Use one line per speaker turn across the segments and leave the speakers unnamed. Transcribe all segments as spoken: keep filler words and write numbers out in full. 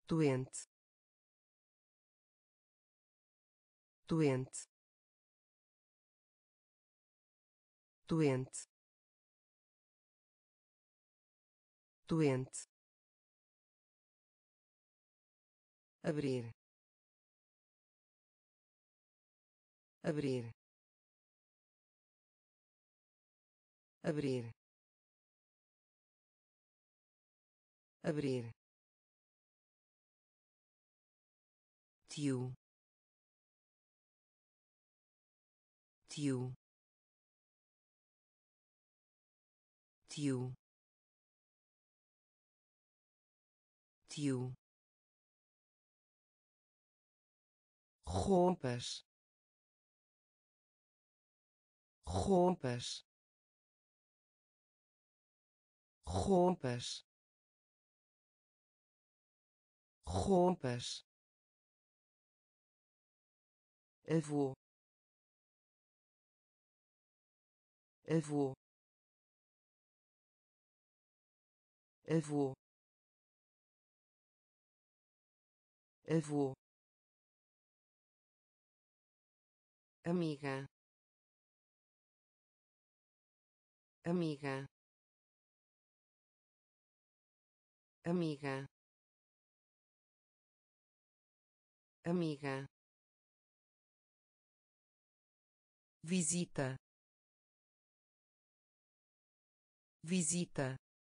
doente, doente, doente, doente, abrir, abrir, abrir, abrir, tio, tio, tio, tio, roupas, roupas, roupas, roupas, avô, avô, avô, avô, amiga, amiga, amiga, amiga, visita, visita,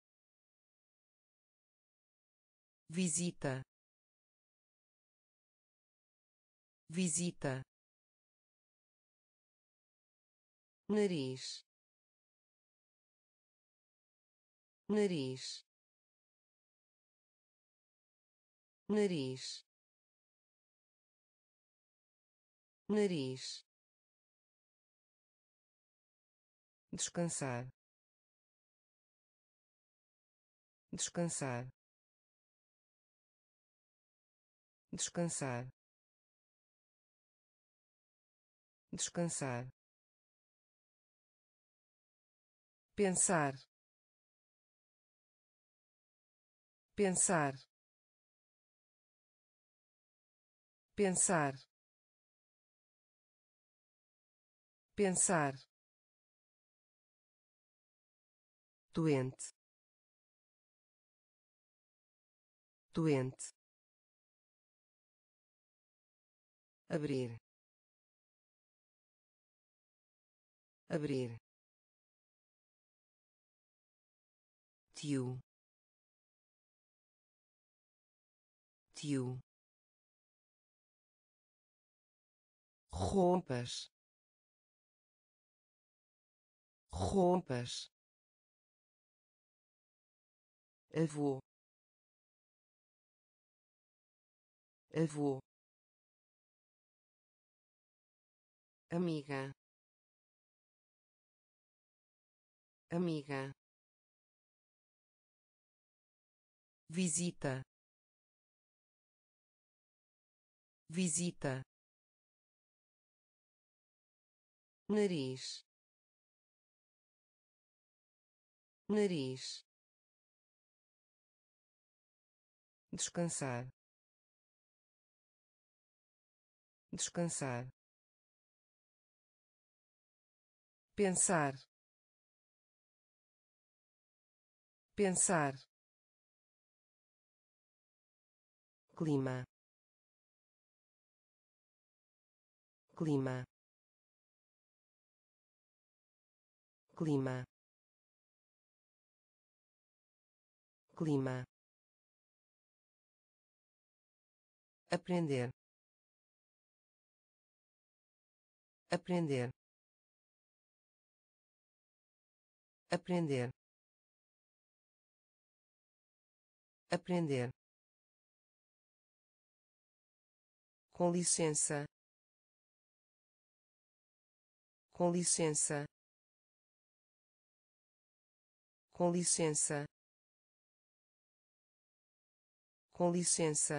visita, visita, nariz, nariz, nariz, nariz, descansar, descansar, descansar, descansar, pensar, pensar, pensar, pensar, doente, doente, abrir, abrir, tio, tio, roupas, roupas, avô, avô, amiga, amiga, visita, visita, nariz, nariz, descansar, descansar, pensar, pensar, clima, clima, clima, clima, aprender, aprender, aprender, aprender, com licença, com licença, com licença, com licença,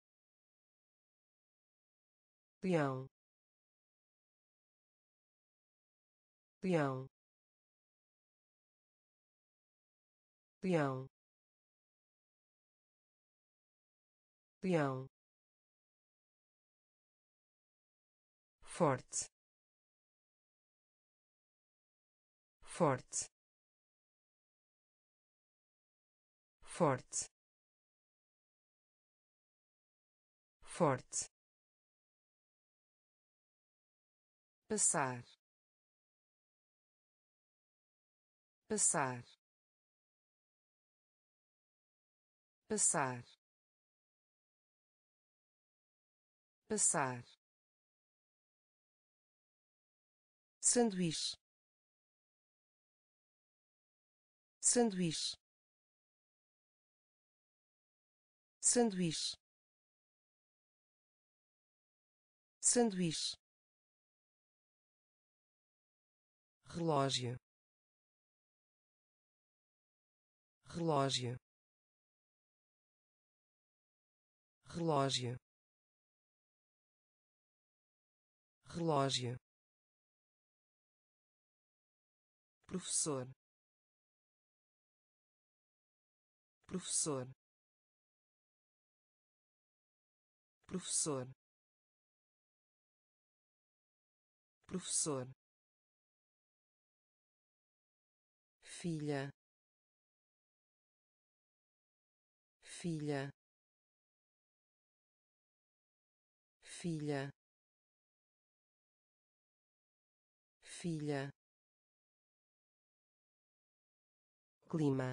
leão, leão, leão, leão, forte, forte, forte, forte, passar, passar, passar, passar, sanduíche, sanduíche, sanduíche, sanduíche, relógio, relógio, relógio, relógio, professor, professor, professor, professor, filha, filha, filha, filha, clima,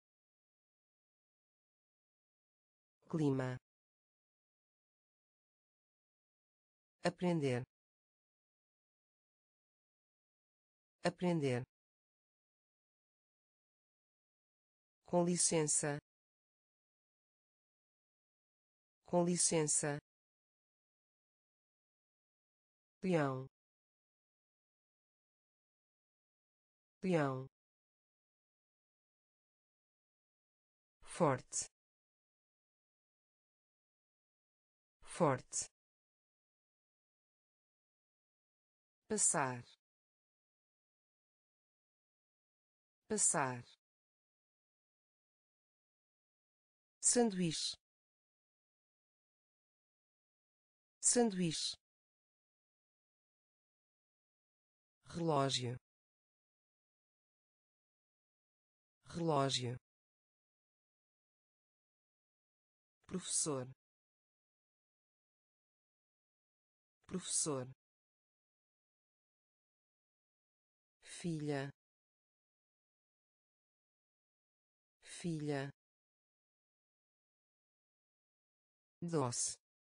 clima, aprender, aprender, com licença, com licença, leão, leão, forte, forte, passar, passar, sanduíche, sanduíche, relógio, relógio, professor, professor, filha, filha, doce,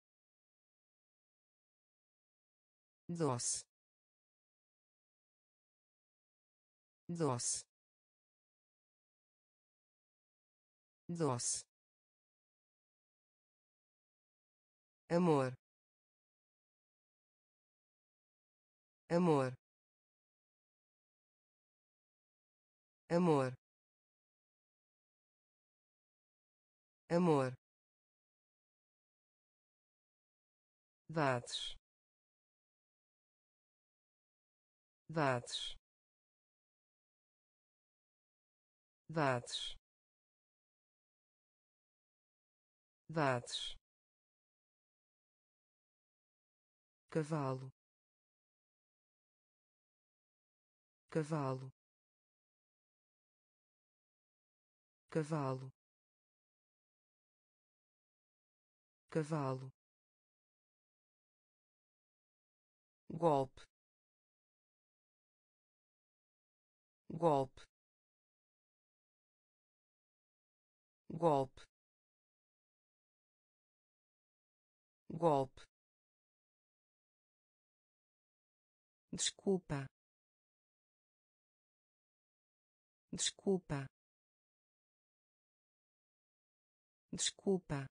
doce, doce, doce, amor, amor, amor, amor, dados, dados, dados, dados, cavalo, cavalo, cavalo, cavalo, golpe, golpe, golpe, golpe, desculpa, desculpa, desculpa,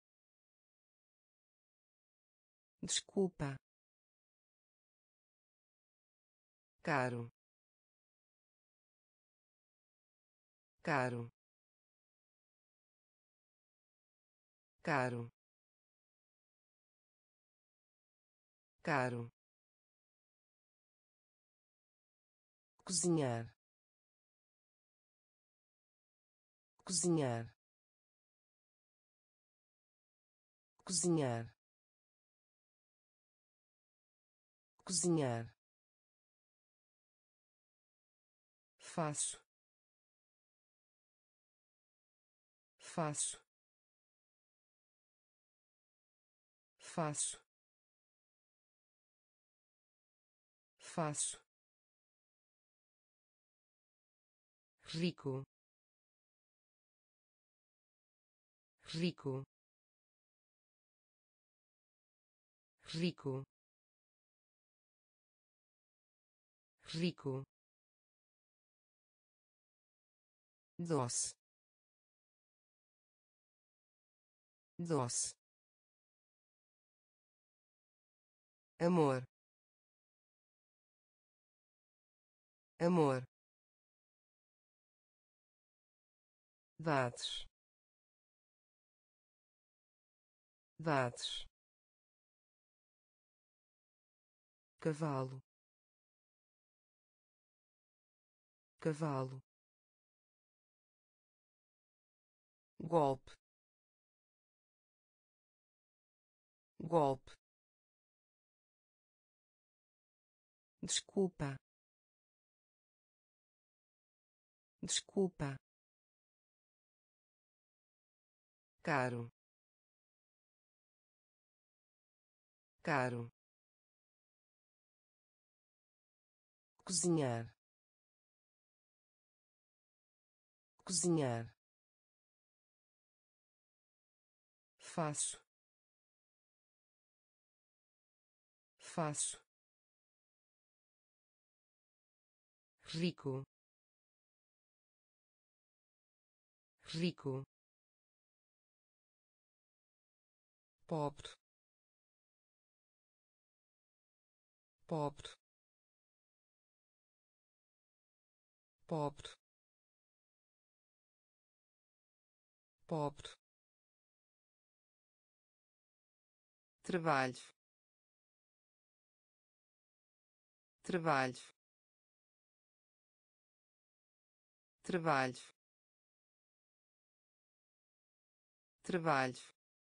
desculpa, caro, caro, caro, caro, cozinhar, cozinhar, cozinhar, cozinhar, faço, faço, faço, faço, rico, rico, rico, rico, doce, doce, amor, amor, dados, dados, cavalo, cavalo, golpe, golpe, desculpa, desculpa, caro, caro, cozinhar, cozinhar, faço, faço, rico, rico, pobre, pobre, pobre, pobre, trabalho, trabalho, trabalho, trabalho,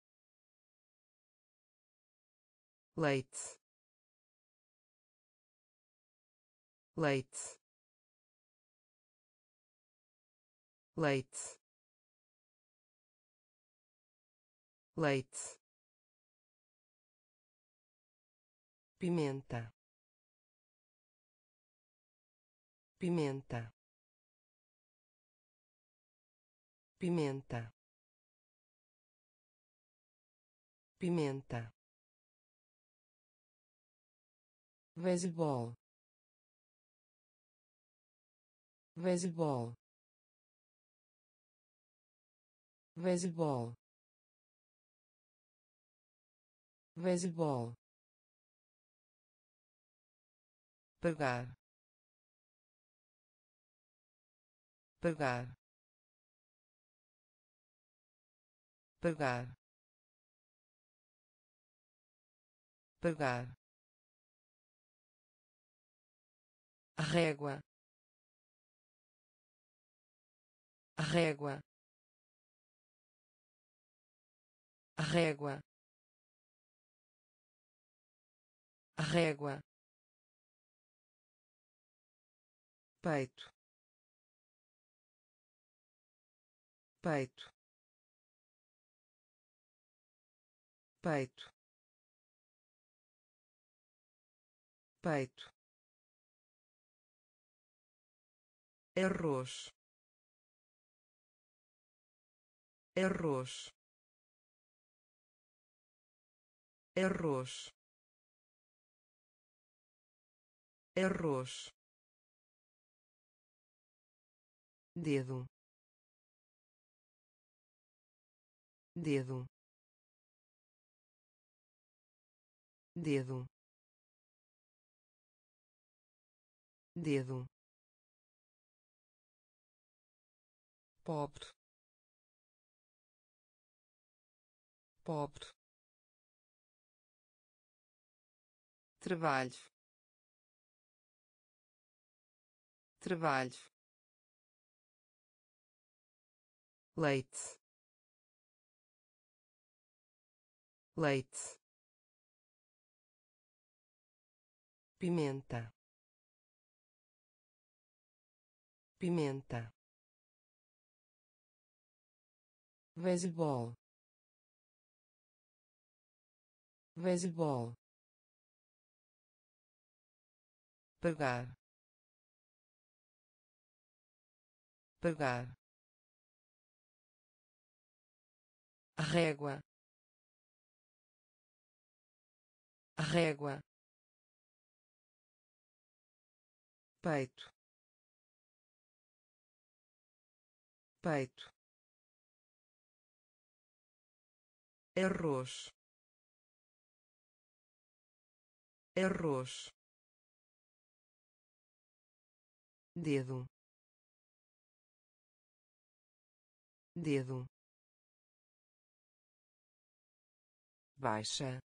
leite, leite, leite, leite, pimenta, pimenta, pimenta, pimenta, beisebol, beisebol, beisebol, beisebol, pagar, pagar, pagar, pagar, régua, régua, régua, régua, peito, peito, peito, peito, arroz, arroz, arroz, arroz, dedo, dedo, dedo, dedo, pobre, pobre, trabalho, trabalho, leite, leite, pimenta, pimenta, beisebol, beisebol, pagar, pagar, régua, régua, peito, peito, arroz, arroz, dedo, dedo, baixa,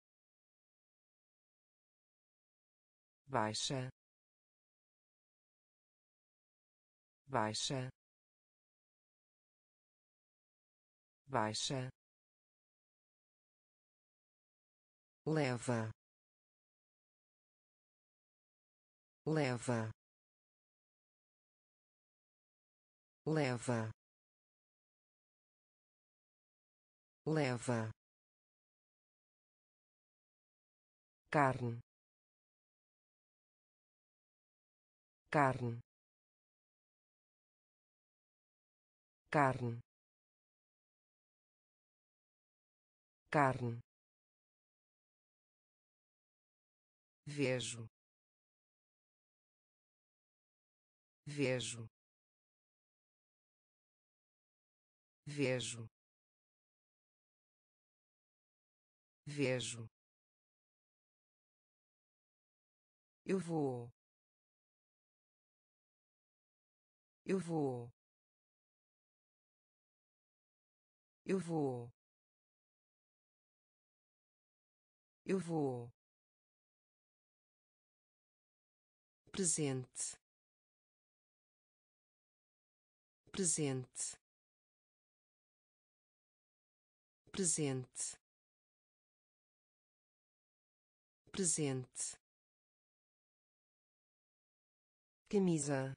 baixa, baixa, baixa, leva, leva, leva, leva, carne, carne, carne, carne, vejo, vejo, vejo, vejo, eu vou, eu vou, eu vou, eu vou, presente, presente, presente, presente, camisa,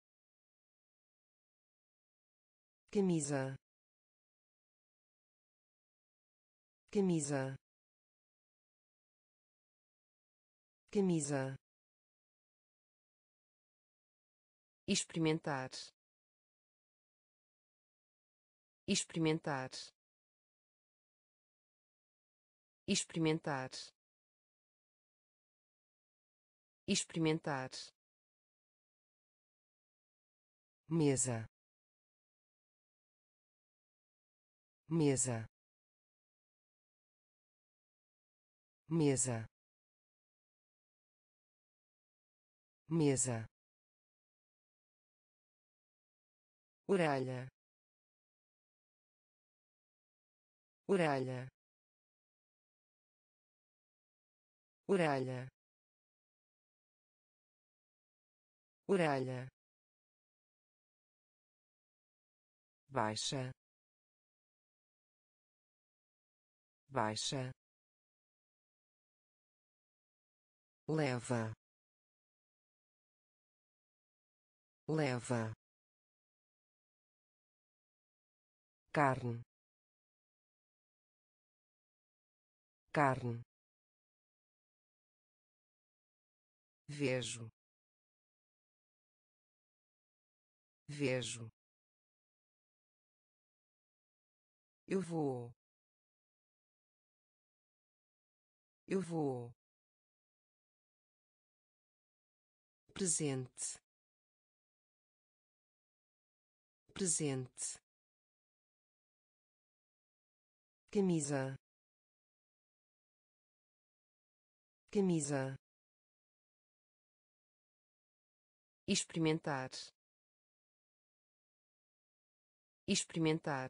camisa, camisa, camisa, experimentar, experimentar, experimentar, experimentar, mesa, mesa, mesa, mesa, orelha, orelha, orelha, orelha, baixa, baixa, leva, leva, carne, carne, vejo, vejo, eu vou, eu vou, presente, presente, camisa, camisa, experimentar, experimentar,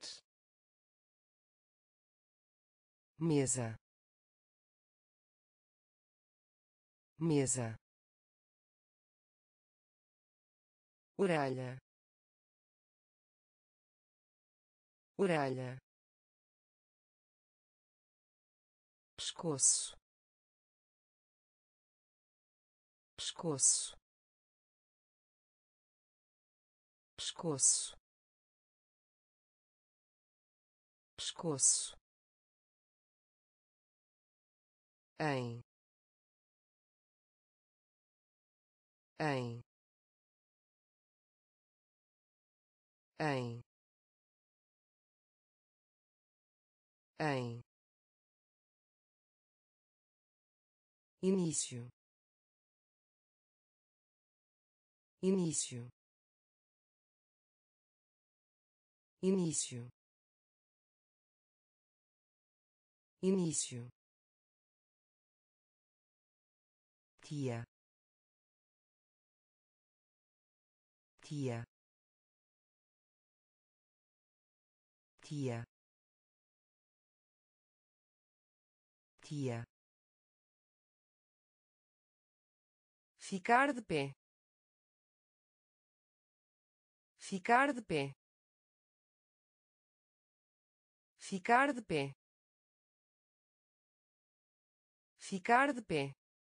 mesa, mesa, orelha, orelha, pescoço, pescoço, pescoço, pescoço, em, em, em, em, início, início, início, início, tia, tia, tia, tia, ficar de pé, ficar de pé, ficar de pé, ficar de pé,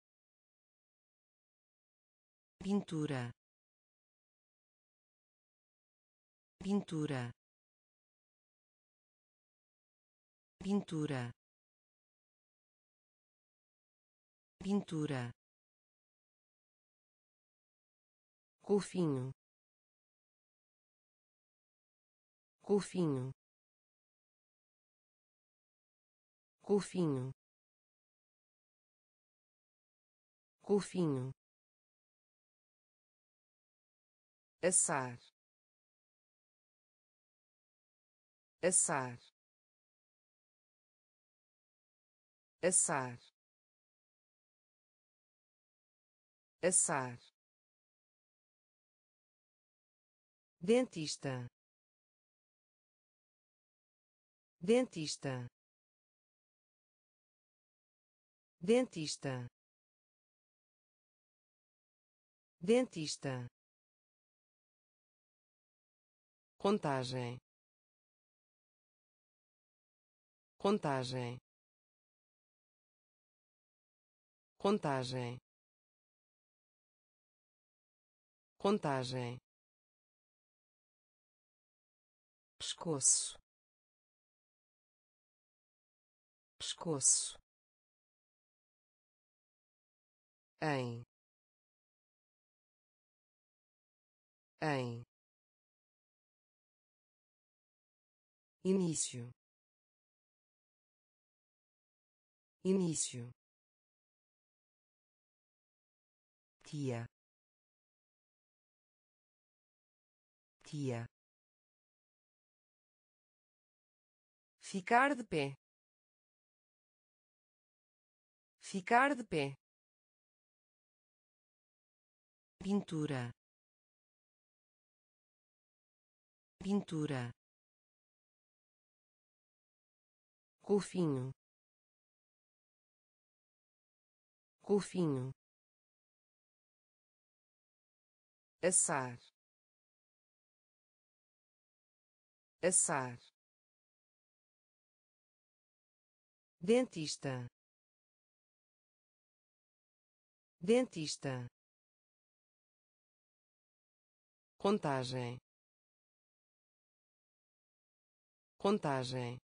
pintura, pintura, pintura, pintura, golfinho, golfinho, golfinho, golfinho, assar, assar, assar, assar, dentista, dentista, dentista, dentista, contagem, contagem, contagem, contagem, pescoço, pescoço, em, em, início, início, tia, tia, ficar de pé, ficar de pé, pintura, pintura, golfinho, golfinho, assar, assar, dentista, dentista, contagem, contagem,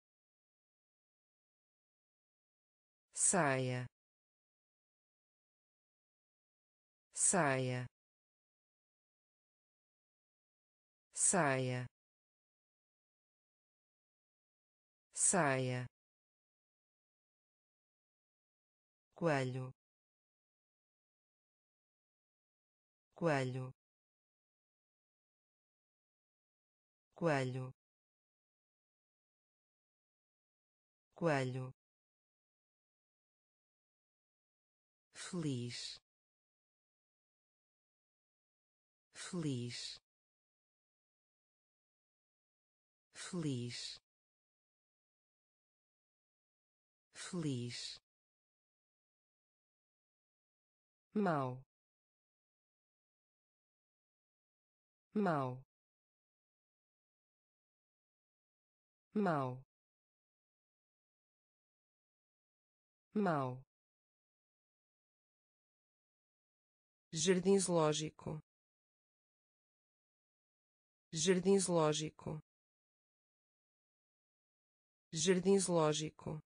saia, saia, saia, saia, coelho, coelho, coelho, coelho, feliz, feliz, feliz, feliz, mau, mau, mau, mau,
jardim zoológico, jardim zoológico, jardim zoológico,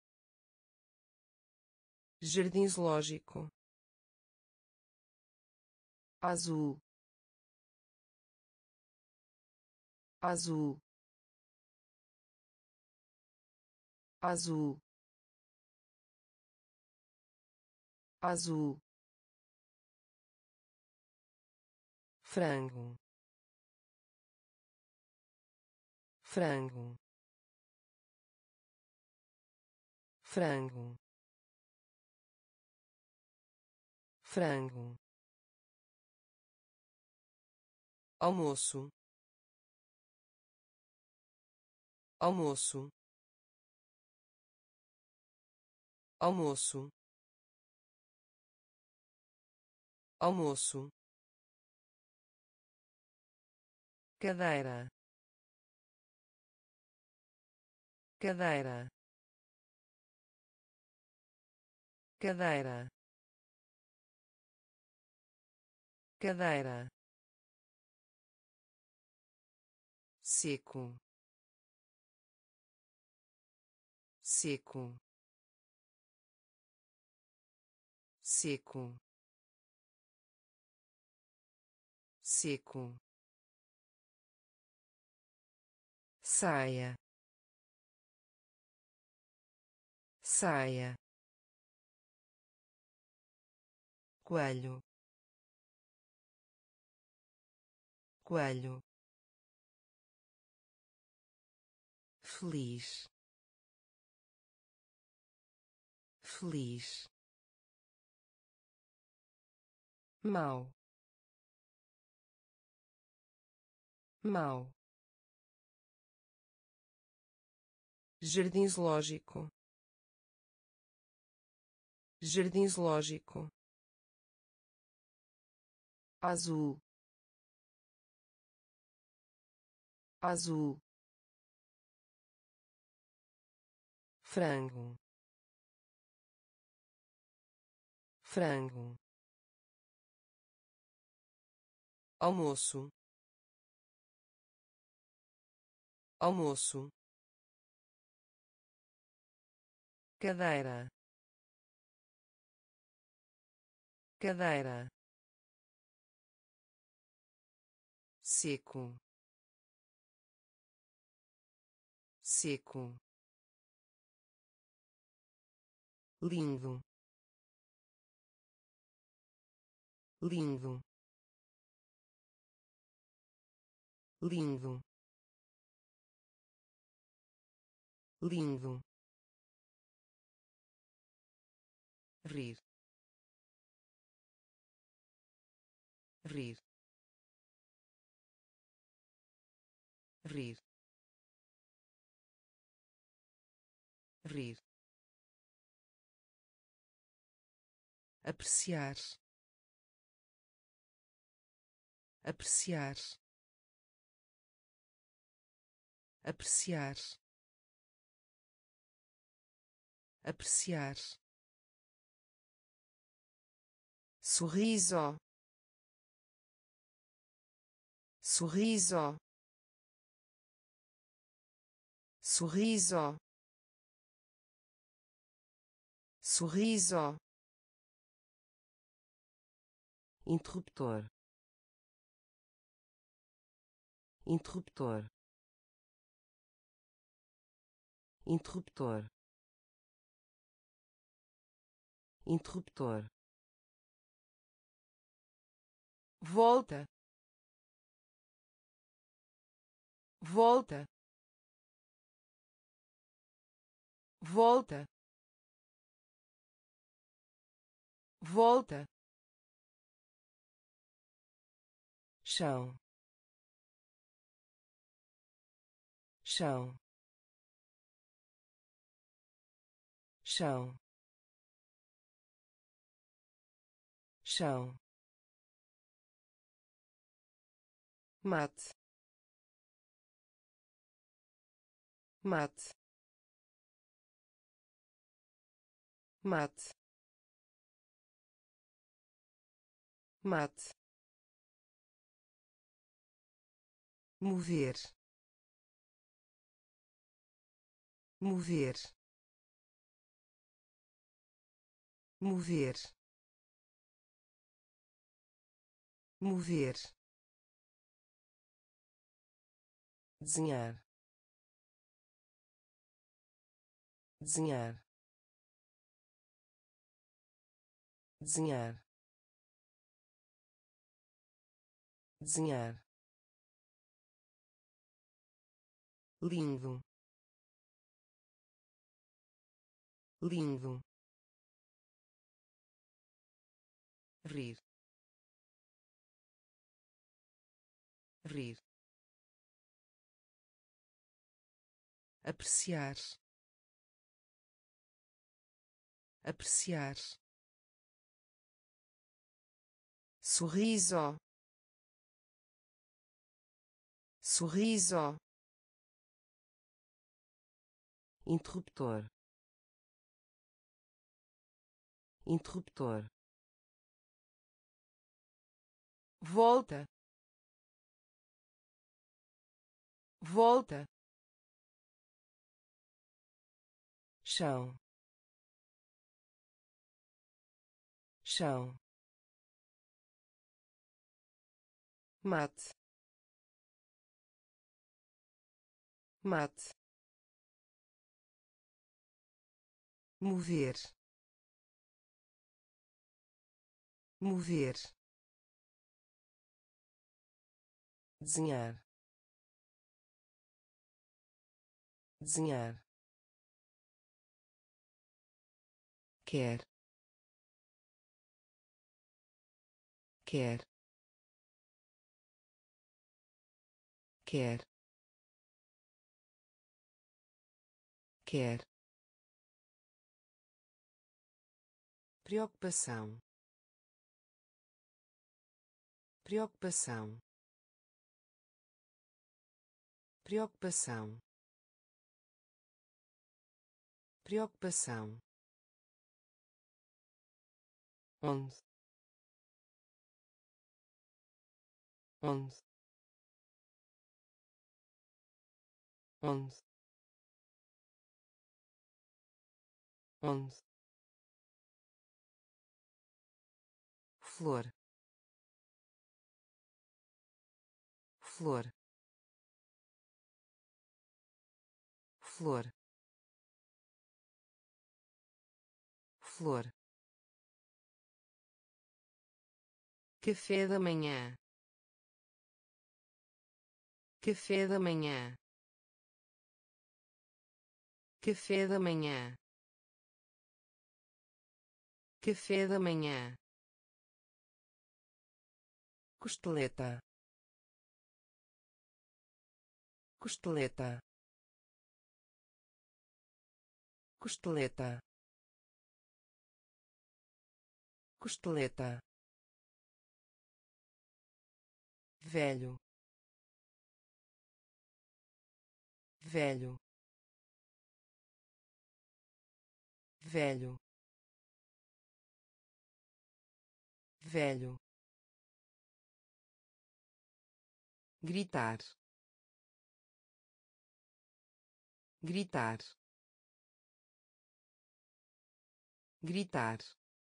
jardim zoológico,
azul, azul, azul, azul, frango, frango, frango, frango,
almoço, almoço, almoço, almoço,
cadeira, cadeira, cadeira, cadeira, seco, seco, seco, seco, saia, saia, coelho, coelho, feliz, feliz, mau, mau,
jardim zoológico, jardim zoológico,
azul, azul, frango, frango,
almoço, almoço,
cadeira, cadeira, seco, seco, lindo, lindo, lindo, lindo, rir, rir, rir, rir, apreciar, apreciar, apreciar, apreciar,
sorriso, sorriso, sorriso, sorriso,
interruptor, interruptor, interruptor, interruptor,
volta, volta, volta, volta,
chão, chão, chão, chão, mate, mate, mate, mate, mover, mover, mover, mover, desenhar, desenhar, desenhar, desenhar, lindo, lindo, rir, rir, apreciar, apreciar, sorriso, sorriso, interruptor, interruptor,
volta, volta,
chão, chão, mate, mate, mover, mover, desenhar, desenhar, quer, quer, quer, quer, preocupação, preocupação, preocupação, preocupação, onde, onde, onde, onde, flor, flor, flor, flor, café da manhã, café da manhã, café da manhã, café da manhã, costeleta, costeleta, costeleta, costeleta, velho, velho, velho, velho, gritar, gritar, gritar,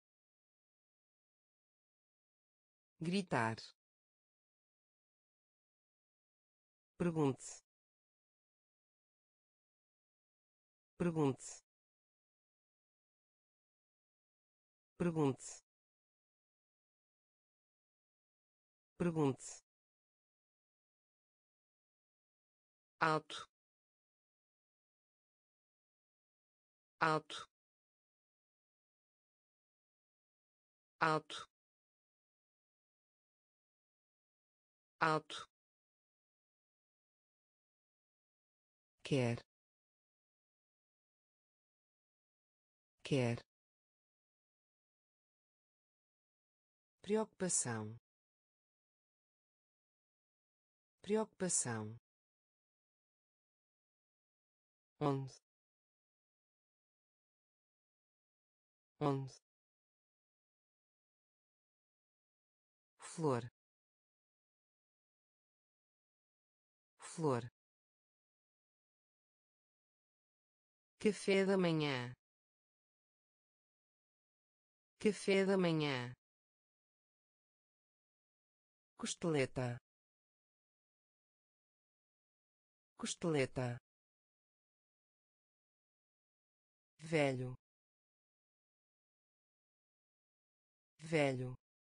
gritar, pergunte, pergunte, pergunte, pergunte, alto, alto, alto, alto, quer, quer, preocupação, preocupação, onde, onde, flor, flor, café da manhã, café da manhã, costeleta, costeleta, velho, velho,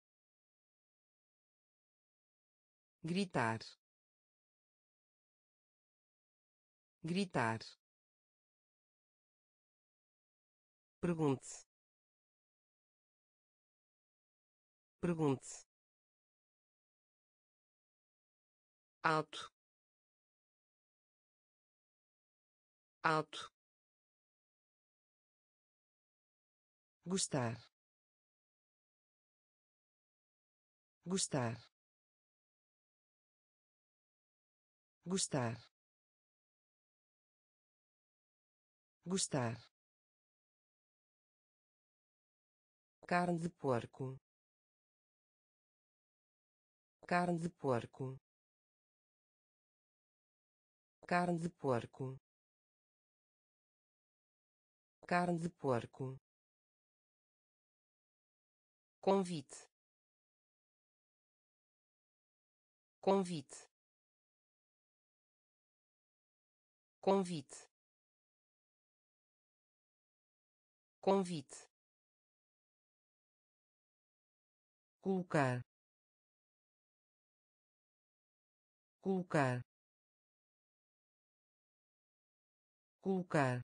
gritar, gritar, pergunte, pergunte, alto, alto, gostar, gostar, gostar, gostar, carne de porco, carne de porco, carne de porco, carne de porco, convite, convite, convite, convite, colocar, colocar, colocar,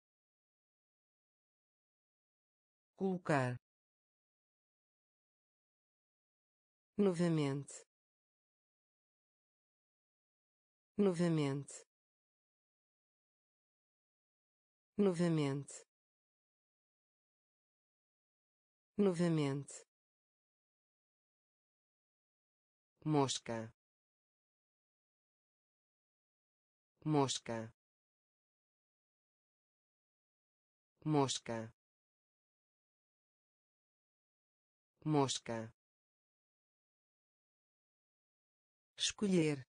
colocar, novamente, novamente, novamente, novamente, mosca, mosca, mosca, mosca, escolher,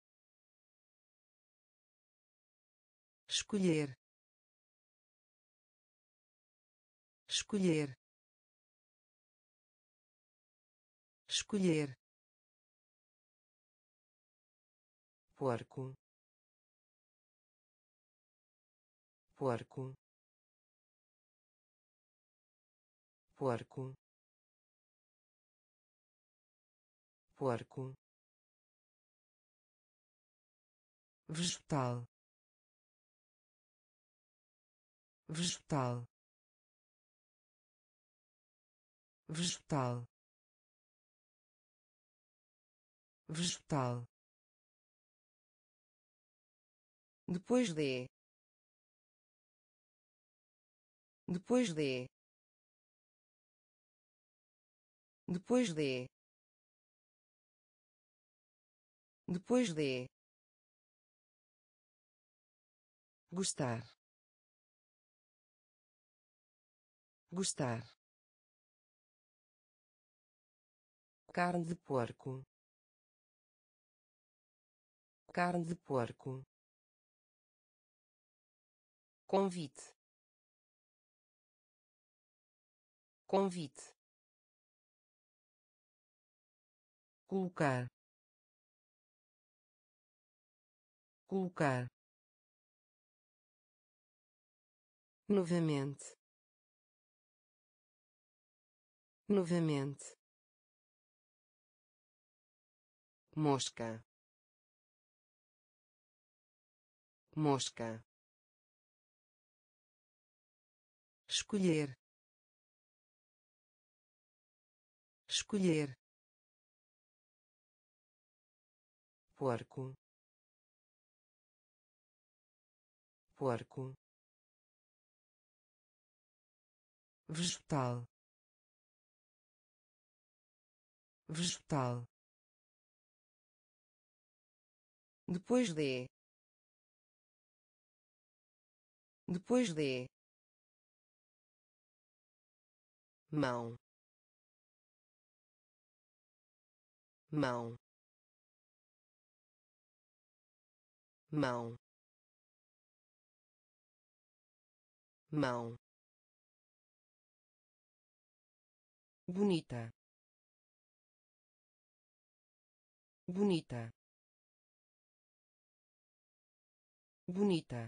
escolher, escolher, escolher, porco, porco, porco, porco, vegetal, vegetal, vegetal, vegetal, depois de, depois de, depois de, depois de, gostar, gostar, carne de porco, carne de porco, convite, convite, colocar, colocar, novamente, novamente, mosca, mosca, escolher, escolher, porco, porco, vegetal, vegetal, depois de, depois de, mão, mão, mão, mão, bonita, bonita, bonita,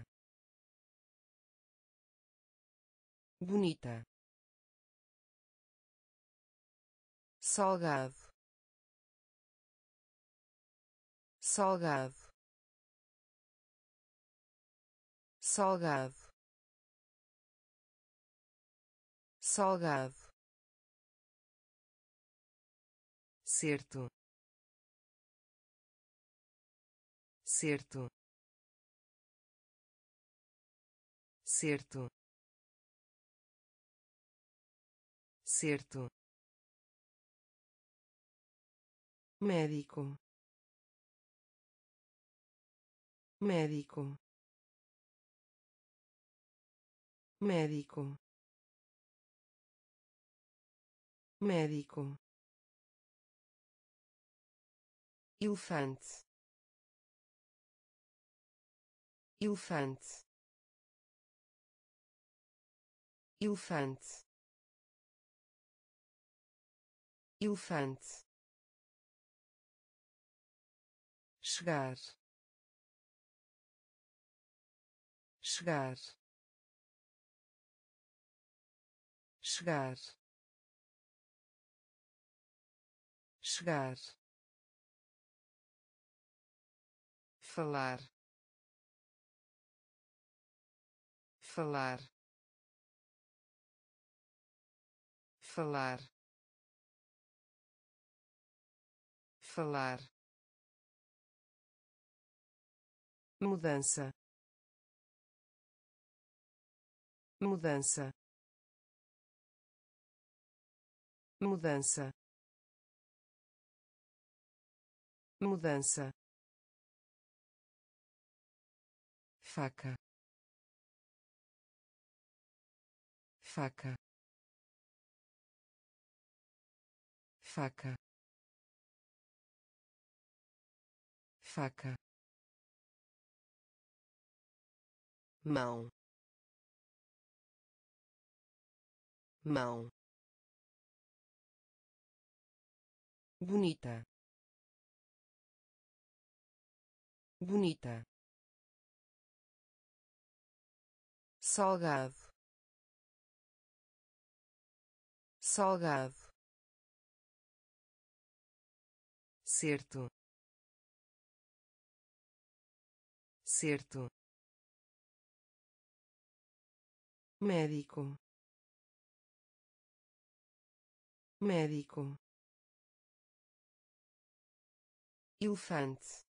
bonita, salgado, salgado, salgado, salgado, certo, certo, certo, certo, médico, médico, médico, médico, elefante, elefante, elefante, elefante, chegar, chegar, chegar, chegar, falar, falar, falar, falar, mudança, mudança, mudança, mudança, faca, faca, faca, faca, mão, mão, bonita, bonita, salgado, salgado, certo, certo, médico, médico, elefante,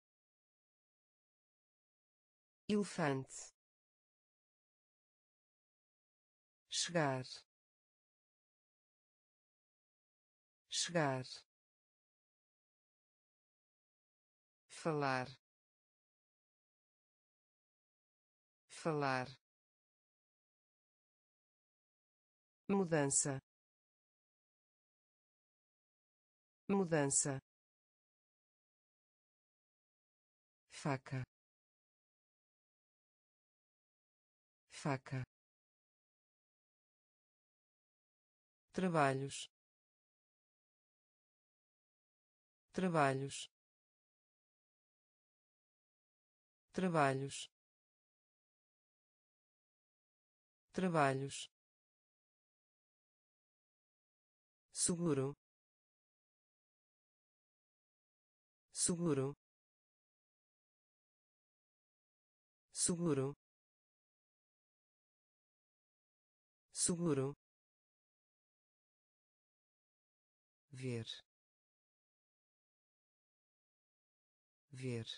elefante, chegar, chegar, falar, falar, mudança, mudança, faca, faca, trabalhos, trabalhos, trabalhos, trabalhos, seguro, seguro, seguro, seguro, ver, ver,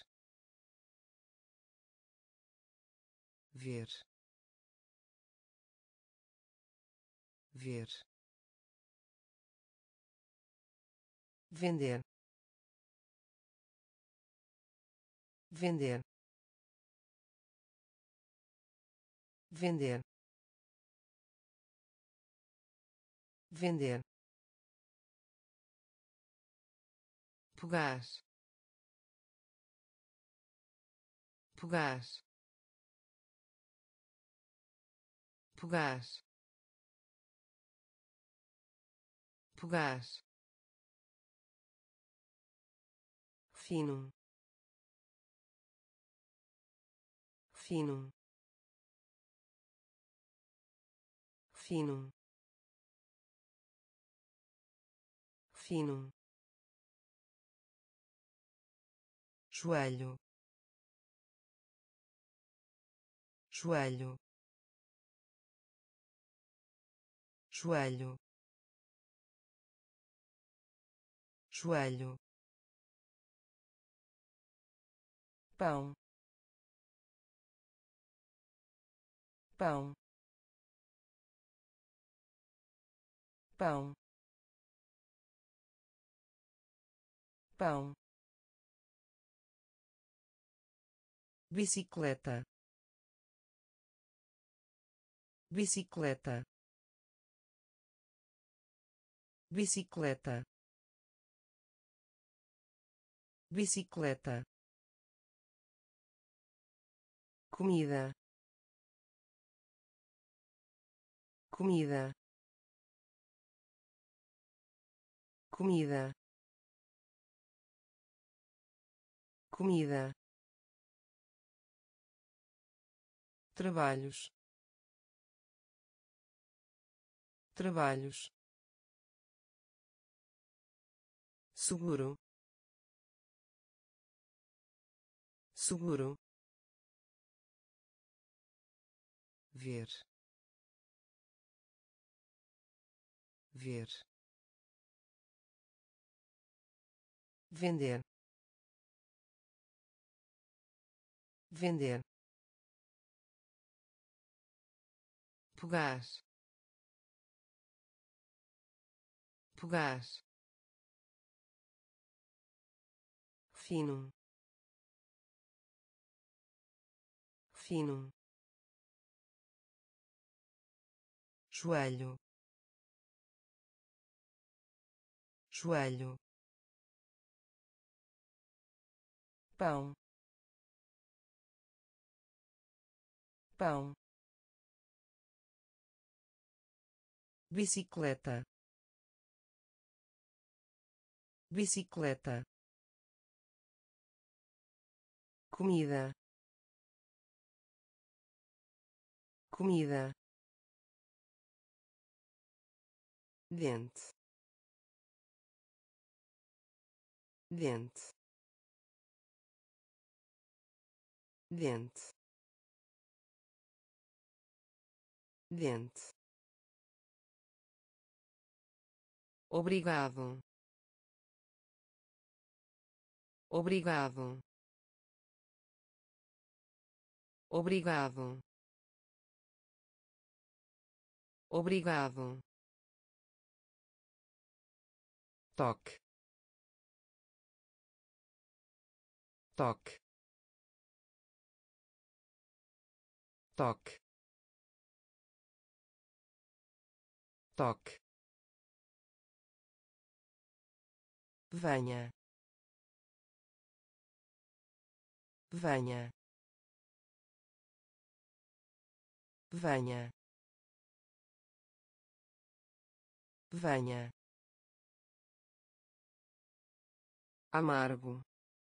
ver, ver, vender, vender, vender, vender, pegar, pegar, pegar, pegar, fino, fino, fino, fino, joelho, joelho, joelho, joelho, pão, pão, pão, pão, bicicleta, bicicleta, bicicleta, bicicleta, comida, comida, comida, comida, trabalhos, trabalhos, seguro, seguro, ver, ver, vender, vender, pegar, pegar, fino, fino, joelho, joelho, pão, pão, bicicleta, bicicleta, comida, comida, dente, dente, dente, dente, obrigado, obrigado, obrigado, obrigado, toque, toque, toque, toque, venha, venha, venha, venha, amargo,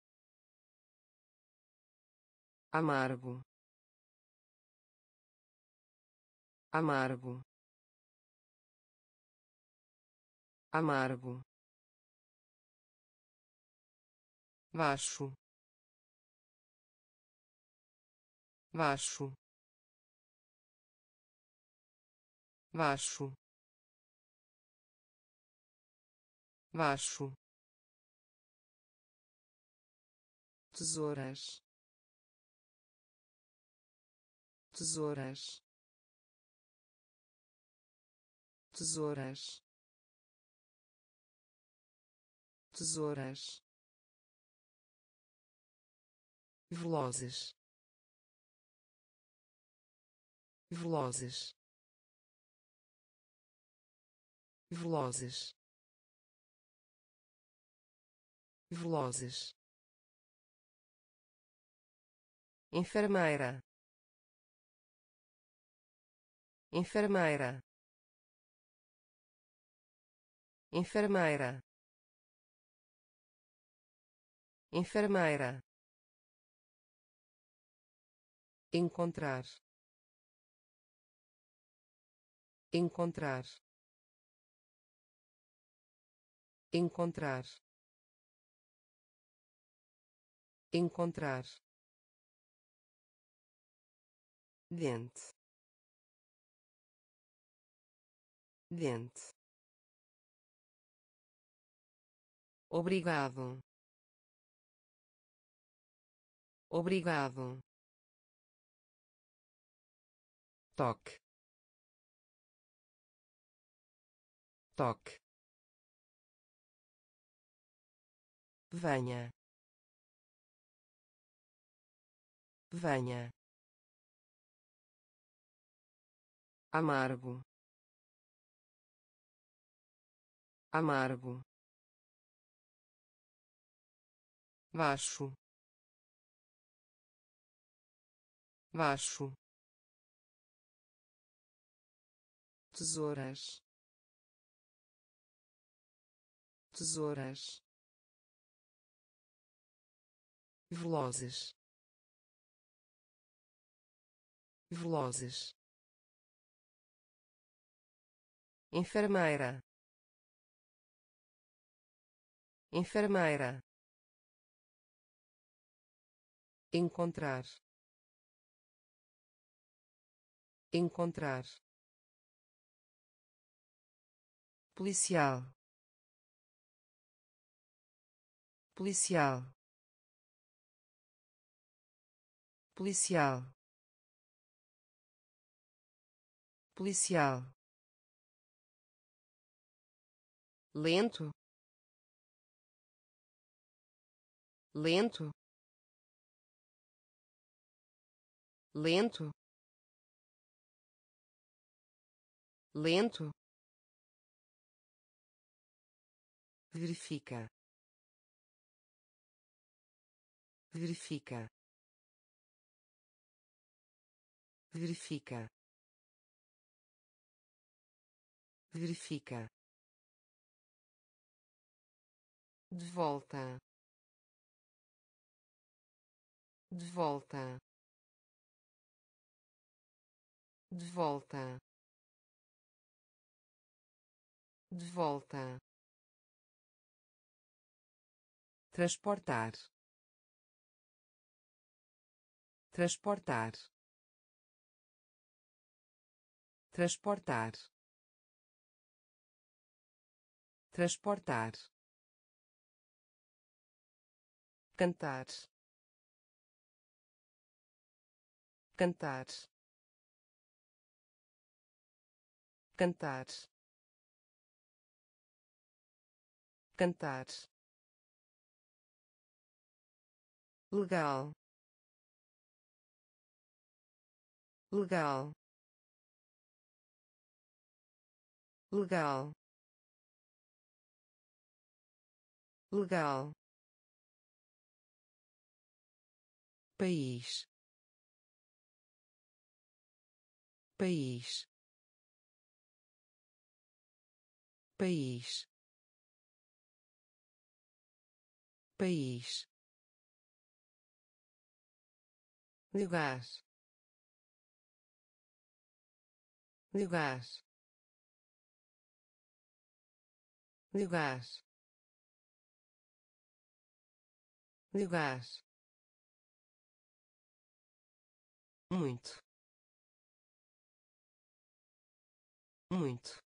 amargo, amargo, amargo, baixo, baixo, baixo, baixo, tesouras, tesouras, tesouras, tesouras, velozes, velozes, velozes, velozes, enfermeira, enfermeira, enfermeira, enfermeira, encontrar, encontrar, encontrar, encontrar, dente, dente, obrigado, obrigado, toque, toque, venha, venha, amargo, amargo, baixo, baixo, tesouras, tesouras, velozes, velozes, enfermeira, enfermeira, encontrar, encontrar, policial, policial, policial, policial, lento, lento, lento, lento, verifica, verifica, verifica, verifica, de volta, de volta, de volta, de volta, transportar, transportar, transportar, transportar, cantar, cantar, cantar, cantar, legal, legal, legal, legal, país, país, país, país, lugar, lugar, lugar, lugar, muito, muito,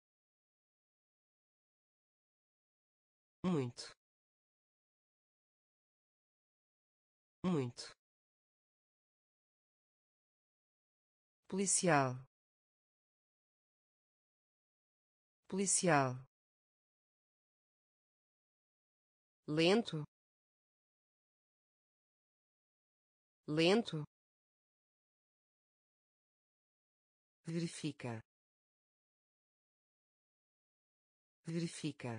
muito, muito, policial, policial, lento, lento, verifica, verifica,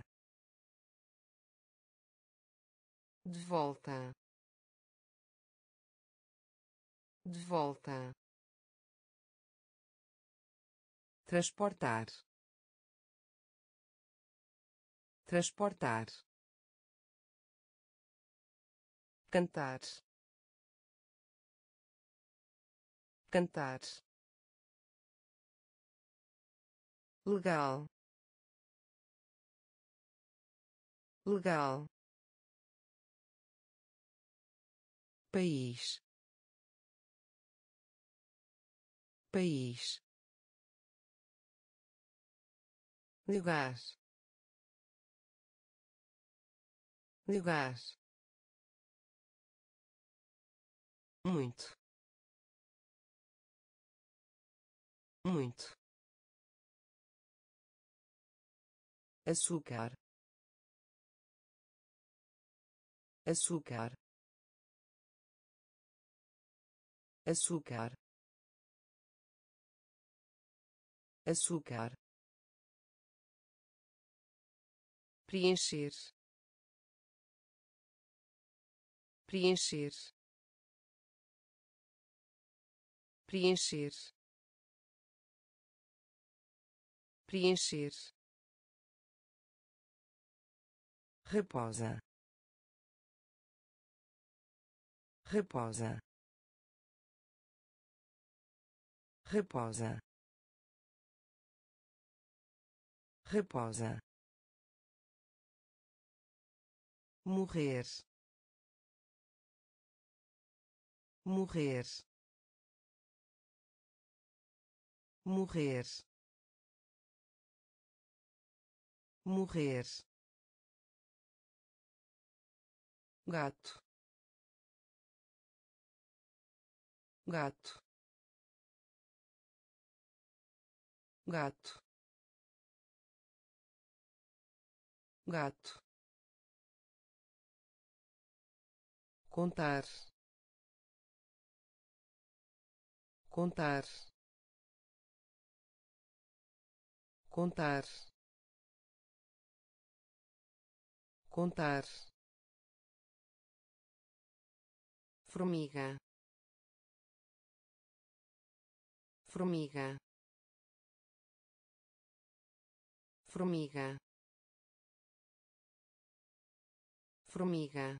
de volta, de volta, transportar, transportar, cantar, cantar, legal, legal, país, país, lugar, lugar, muito, muito, açúcar, açúcar, açúcar, açúcar, preencher, preencher, preencher, preencher, reposa, reposa, reposa, reposa, morrer, morrer, morrer, morrer, gato, gato, gato, gato, contar, contar, contar, contar, formiga, formiga, formiga, formiga,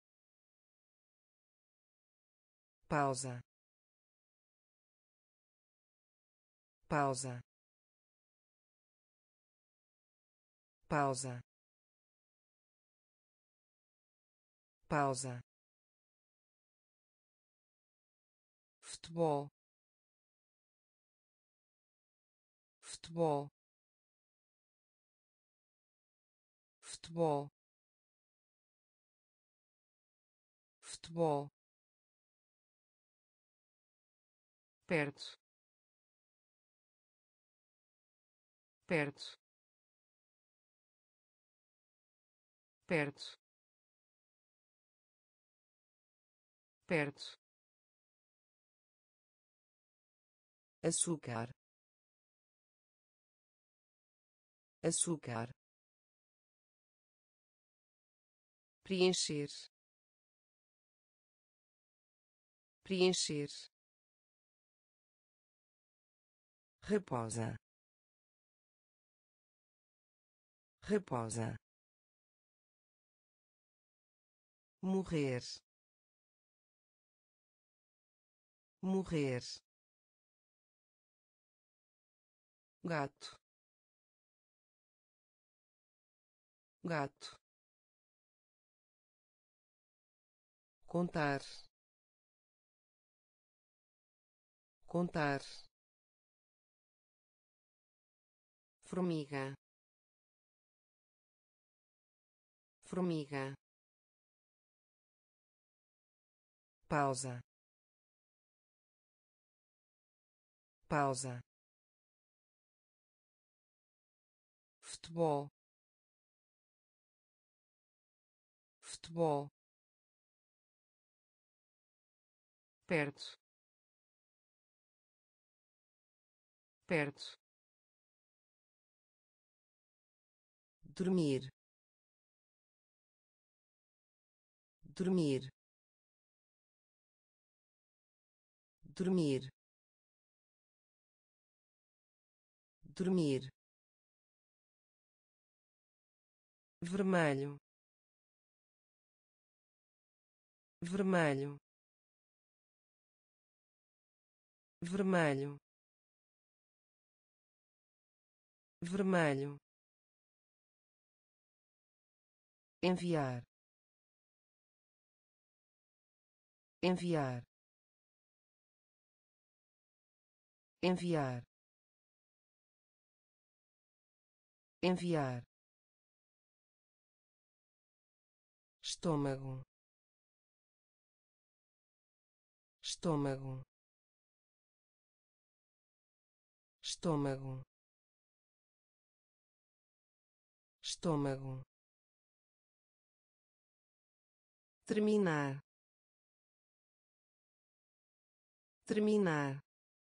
pausa, pausa, pausa, pausa, futebol, futebol, futebol, futebol, perto, perto, perto, perto, açúcar, açúcar, preencher, preencher, reposa, reposa, morrer, morrer, gato, gato, contar, contar, formiga, formiga, pausa, pausa, futebol, futebol, perto, perto, dormir, dormir, dormir, dormir, vermelho, vermelho, vermelho, vermelho, enviar, enviar, enviar, enviar, estômago, estômago, estômago, estômago, terminar, terminar,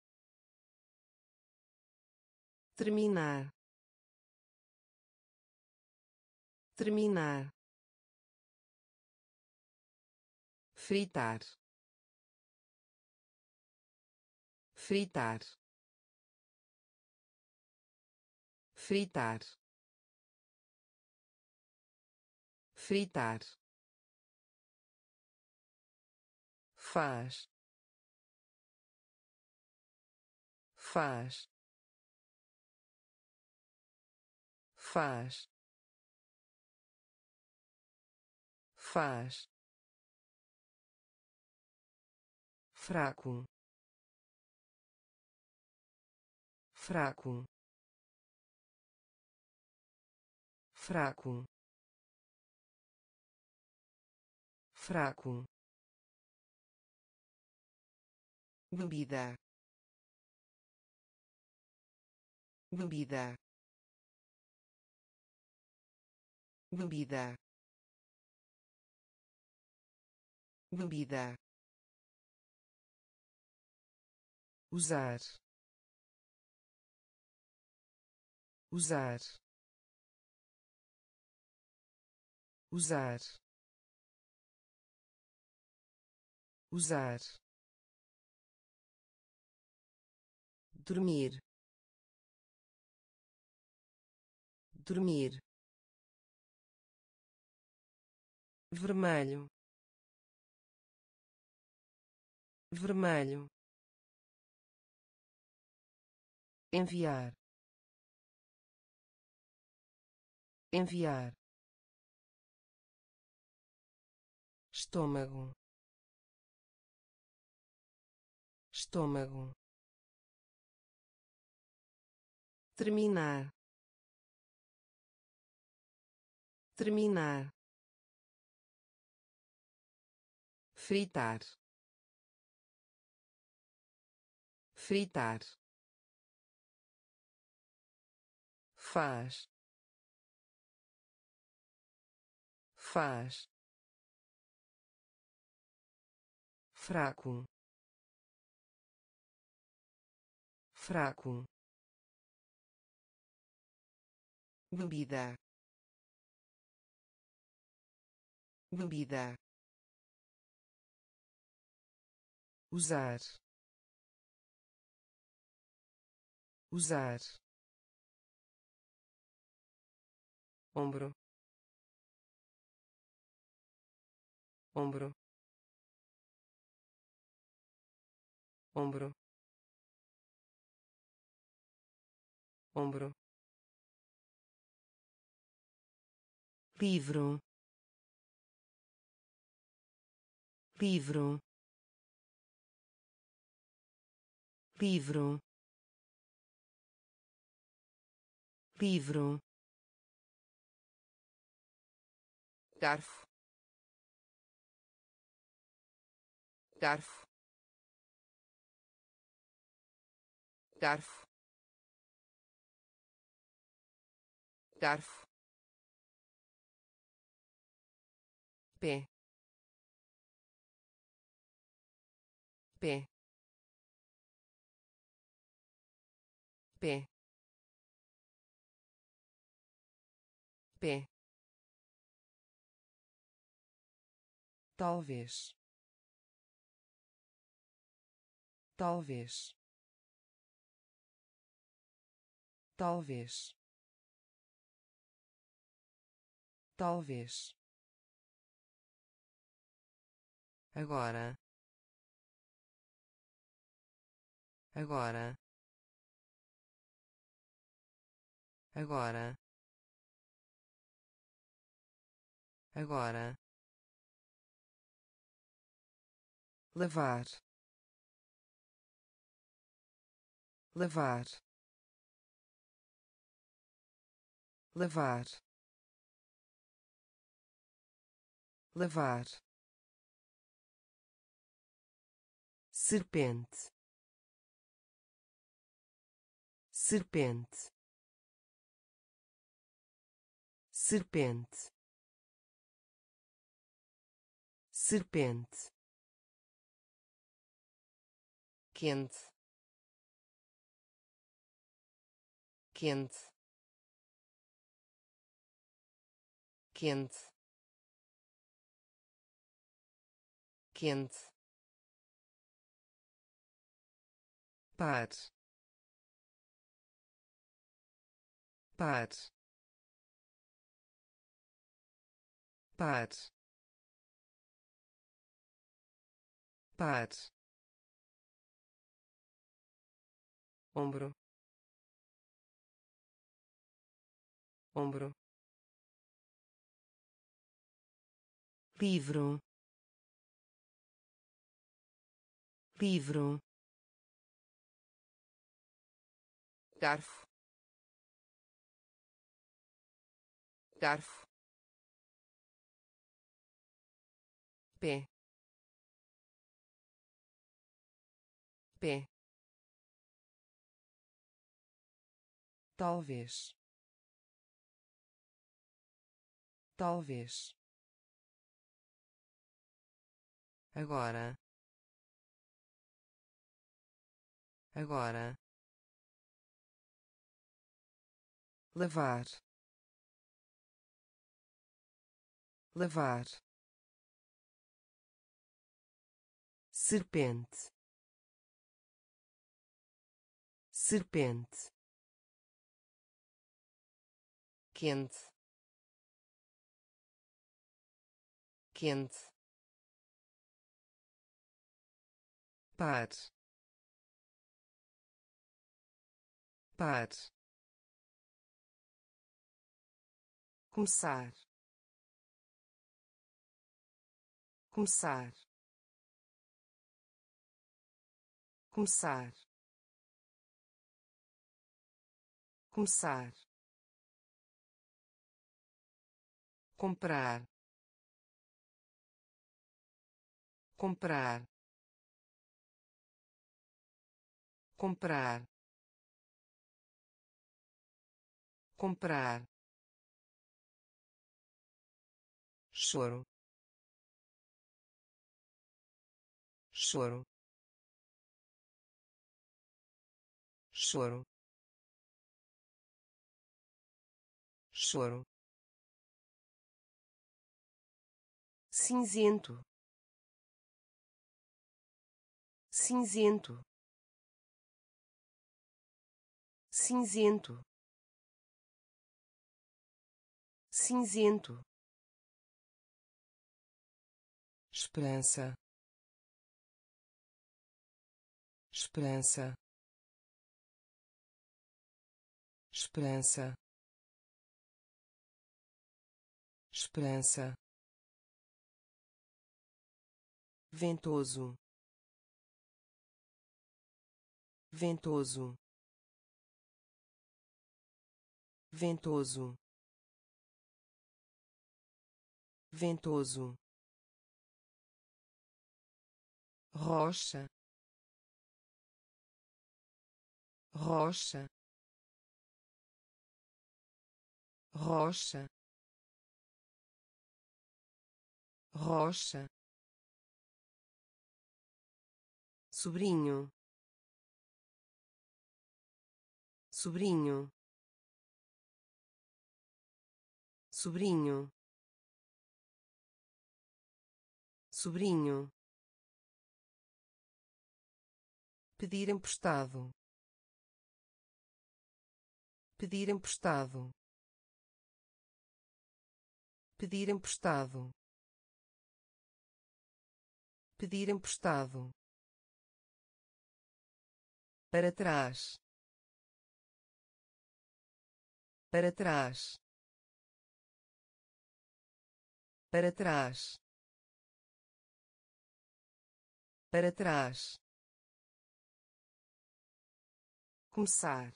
terminar, terminar, fritar, fritar, fritar, fritar, faz, faz, faz, faz, fraco, fraco, fraco, fraco, bebida, bebida, bebida, bebida, usar, usar, usar, usar, dormir, dormir, vermelho, vermelho, enviar, enviar, estômago, estômago, terminar, terminar, fritar, fritar, faz, faz, fraco, fraco, bebida, bebida, usar, usar, ombro, ombro, ombro, ombro, livro, livro, livro, livro, garfo, garfo, garfo, garfo, pé, pé, pé, pé,
talvez, talvez, talvez, talvez,
agora, agora, agora, agora,
lavar, lavar, lavar, lavar, serpente, serpente, serpente, serpente,
quente, quente, quente, quente,
par, par, par, par,
ombro, ombro,
livro, livro,
garfo, garfo, pé, pé,
talvez, talvez,
agora, agora,
lavar, lavar, serpente, serpente,
quente, quente,
par, par, começar, começar, começar, começar, comprar, comprar, comprar, comprar,
choro, choro, choro, choro,
cinzento, cinzento, cinzento, cinzento, esperança, esperança, esperança, esperança, ventoso, ventoso, ventoso, ventoso, rocha, rocha, rocha, rocha, sobrinho, sobrinho, sobrinho, sobrinho, pedir emprestado, pedir emprestado, pedir emprestado, pedir emprestado, para trás, para trás, para trás, para trás, começar,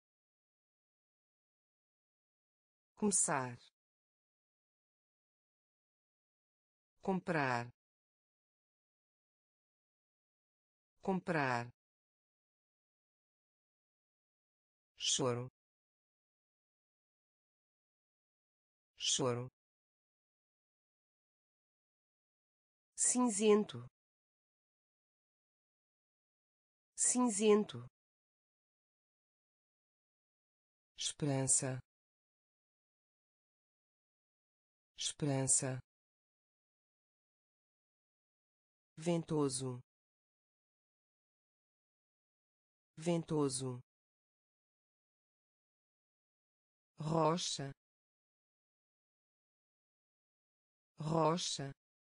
começar, comprar, comprar,
choro, choro,
cinzento, cinzento, esperança, esperança, ventoso, ventoso, rocha, rocha,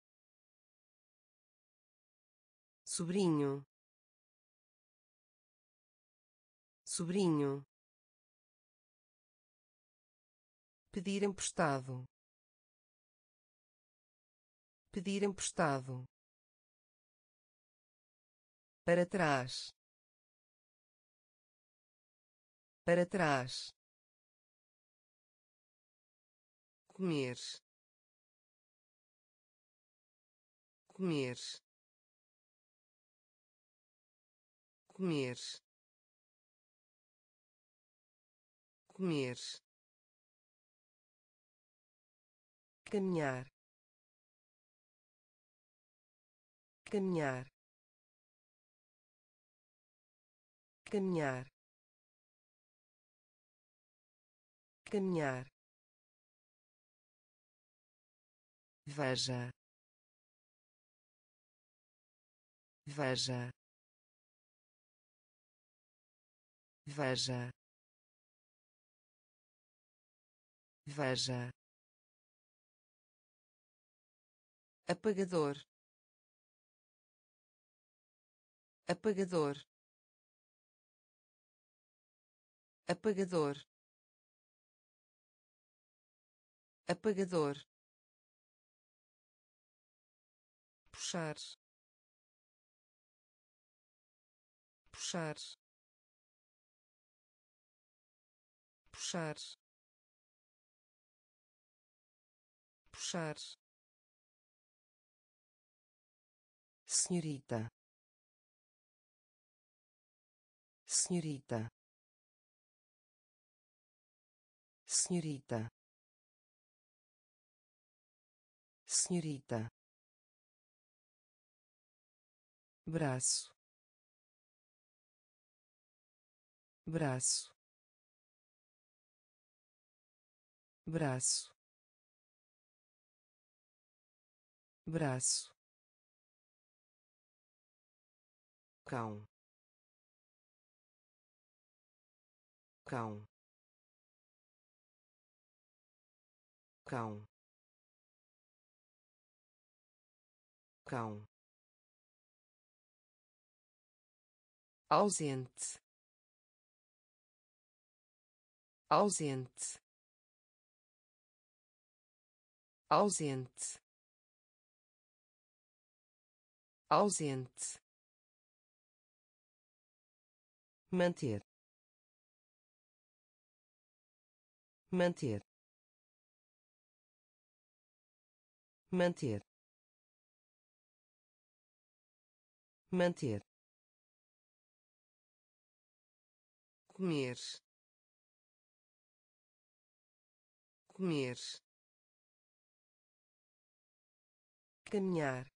sobrinho, sobrinho, pedir emprestado, pedir emprestado, para trás, para trás, comer, comer, comer, comer, caminhar, caminhar, caminhar, caminhar, veja, veja, veja, veja, apagador, apagador, apagador, apagador, puxar, puxar, puxar, puxar, senhorita, senhorita, senhorita, senhorita, braço, braço, braço, braço, cão, cão, cão, cão, ausente, ausente, ausente, ausente, manter, manter, manter, manter, comer, comer, caminhar,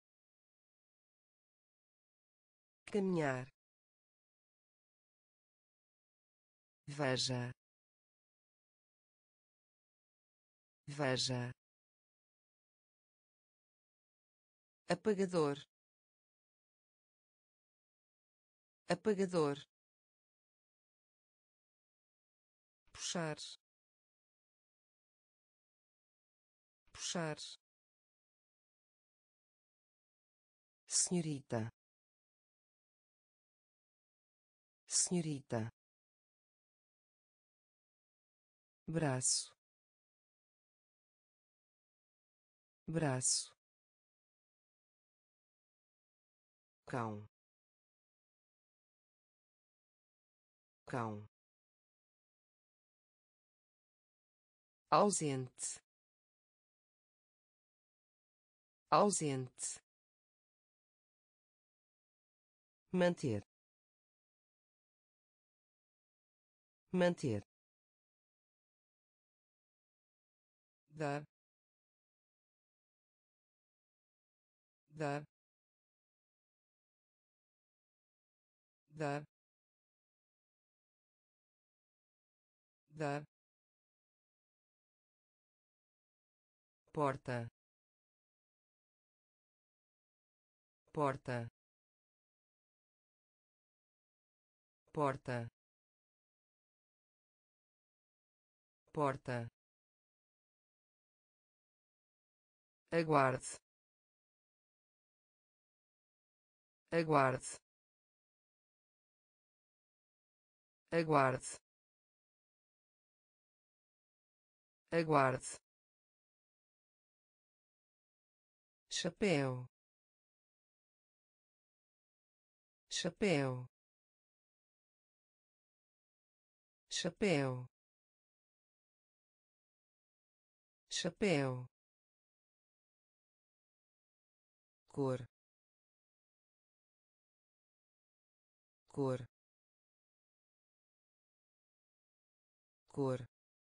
caminhar, veja, Veja. Apagador. Apagador. Puxar. Puxar. Senhorita. Senhorita. Braço. Braço. Cão. Cão. Ausente. Ausente. Manter. Manter. Dar. Dar. Dar. Dar. Porta. Porta. Porta. Porta. Aguarde. Aguarde. Aguarde. Aguarde. Chapéu. Chapéu. Chapéu. Chapéu. Cor. Cor. Cor.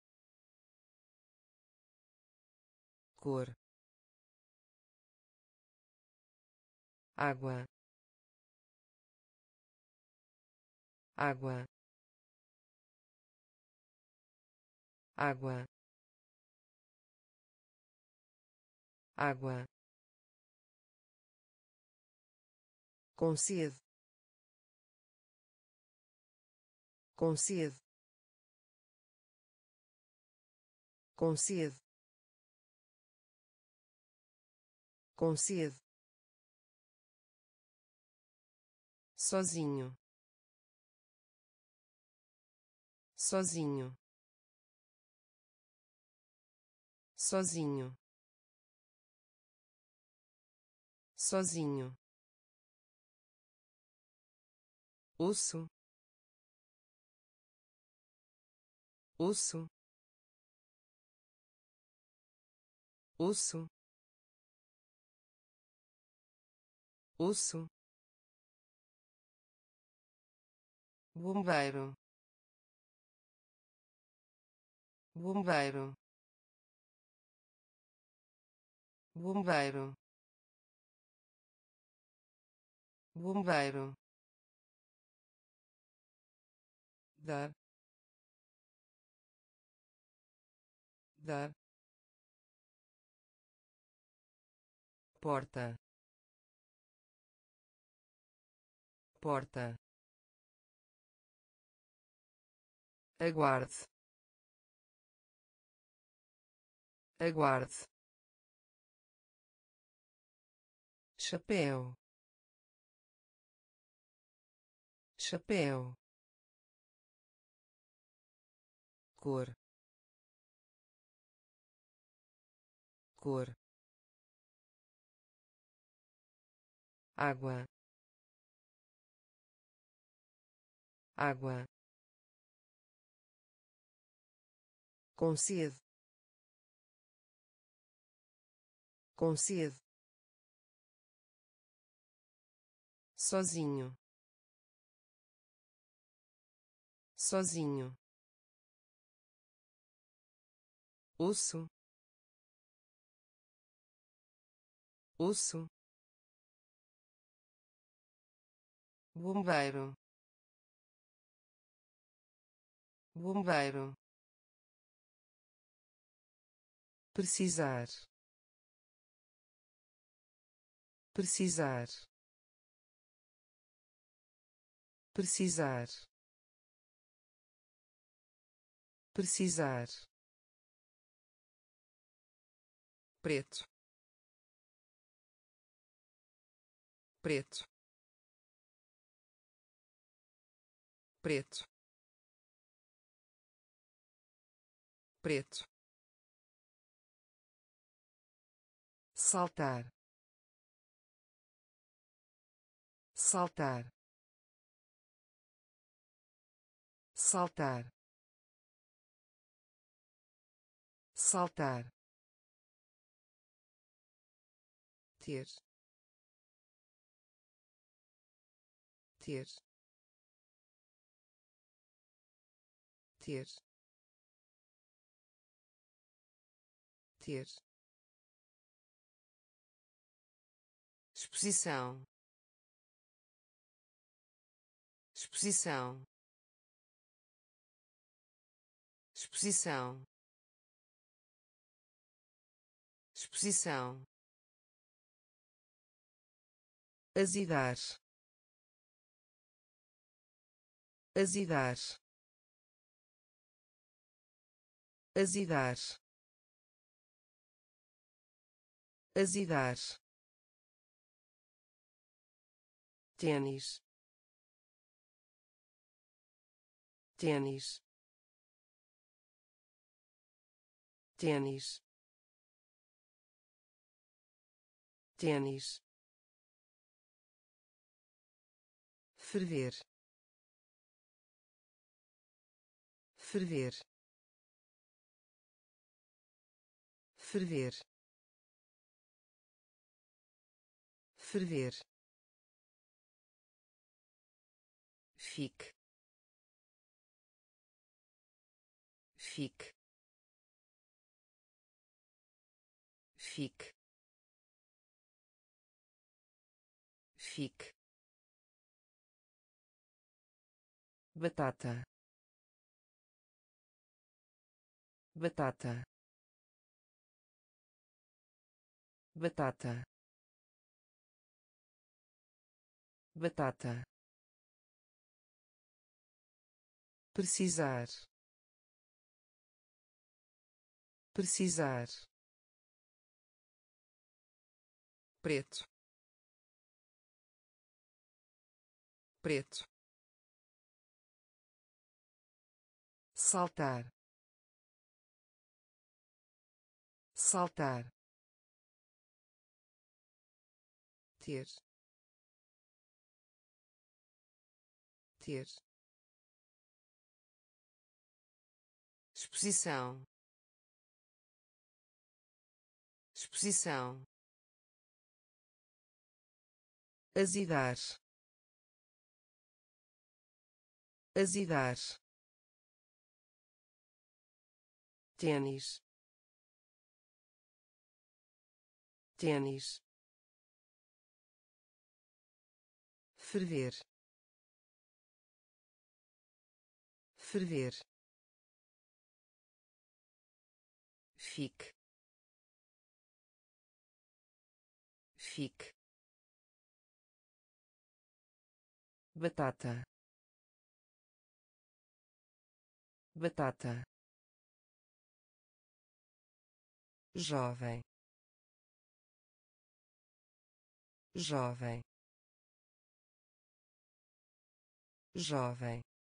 Cor. Água. Água. Água. Água. Concede. Concede. Concede. Concede. Sozinho. Sozinho. Sozinho. Sozinho. Osso. Osso. Osso. Osso. Bombeiro. Bombeiro. Bombeiro. Bombeiro. Dar. Dar. Porta. Porta. Aguarde. Aguarde. Chapéu. Chapéu. Cor. Cor. Água. Água. Concede. Concede. Sozinho. Sozinho. Osso. Osso. Bombeiro. Bombeiro. precisar, precisar, precisar, precisar, preto, preto, preto, preto, saltar, saltar, saltar, saltar, ter, ter, ter, ter, exposição, exposição, exposição, exposição, azedar, azedar, azedar, azedar, tênis, tênis, tênis, tênis, ferver, ferver, ferver, ferver, fique, fique, fique, fique, batata, batata, batata, batata, precisar, precisar, preto, preto, saltar, saltar, ter, ter, exposição, exposição, azedar, azedar, tênis, tênis, ferver, ferver, fique, fique, batata, batata, jovem, jovem, jovem,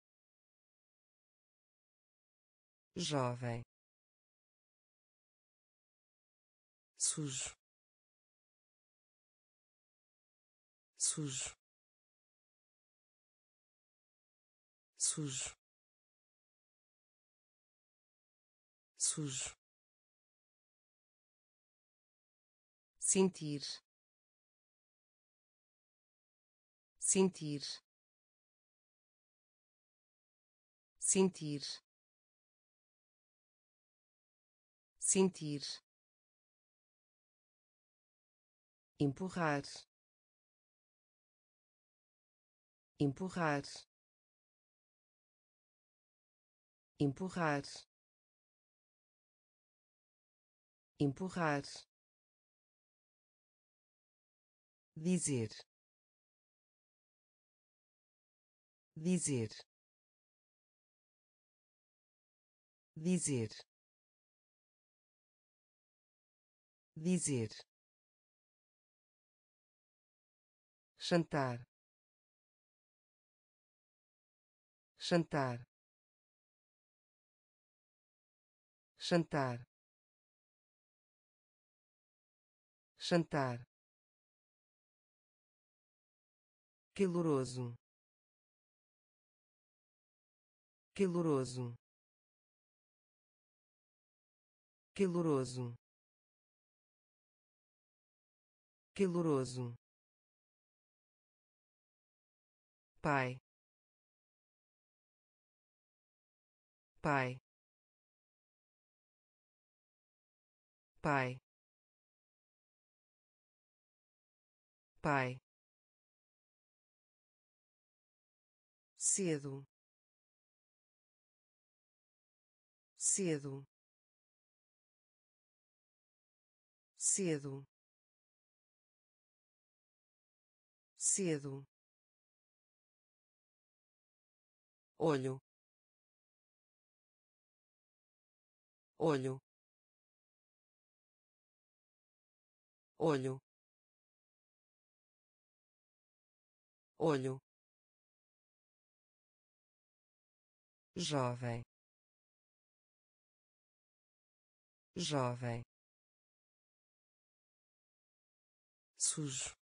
jovem, sujo, sujo, sujo, sujo, sentir, sentir, sentir, sentir, empurrar, empurrar, empurrar, empurrar, dizer, dizer, dizer, dizer, jantar, jantar, jantar, jantar, caloroso, caloroso, caloroso, caloroso, pai, pai, pai, pai, cedo, cedo, cedo, cedo, olho, olho, olho, olho, jovem, jovem, sujo,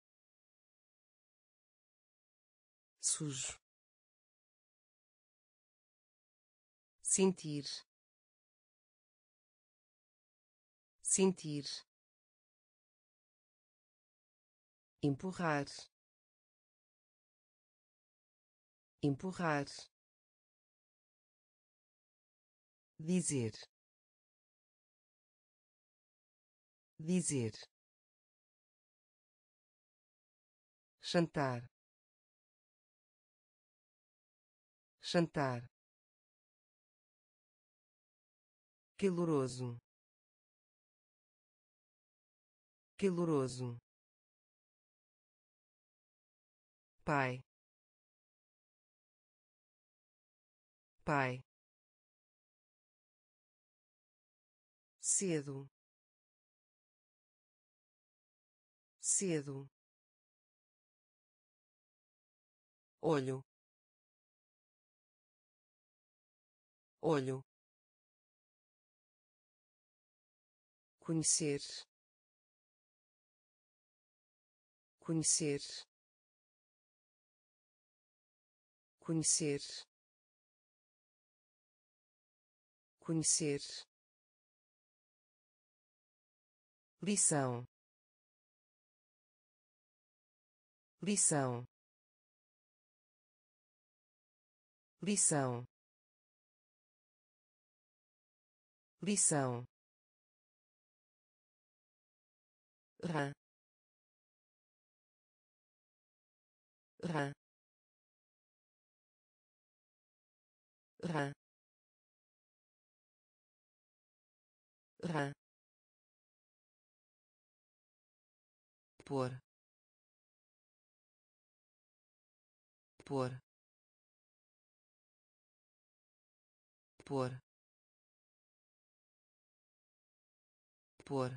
sujo, sentir, sentir, empurrar, empurrar, dizer, dizer, jantar, jantar, caloroso, caloroso, pai, pai, cedo, cedo, olho, olho, conhecer, conhecer, conhecer, conhecer, lição, lição, lição, lição, rã, rã, rã, rã, pôr, pôr, pôr, pôr,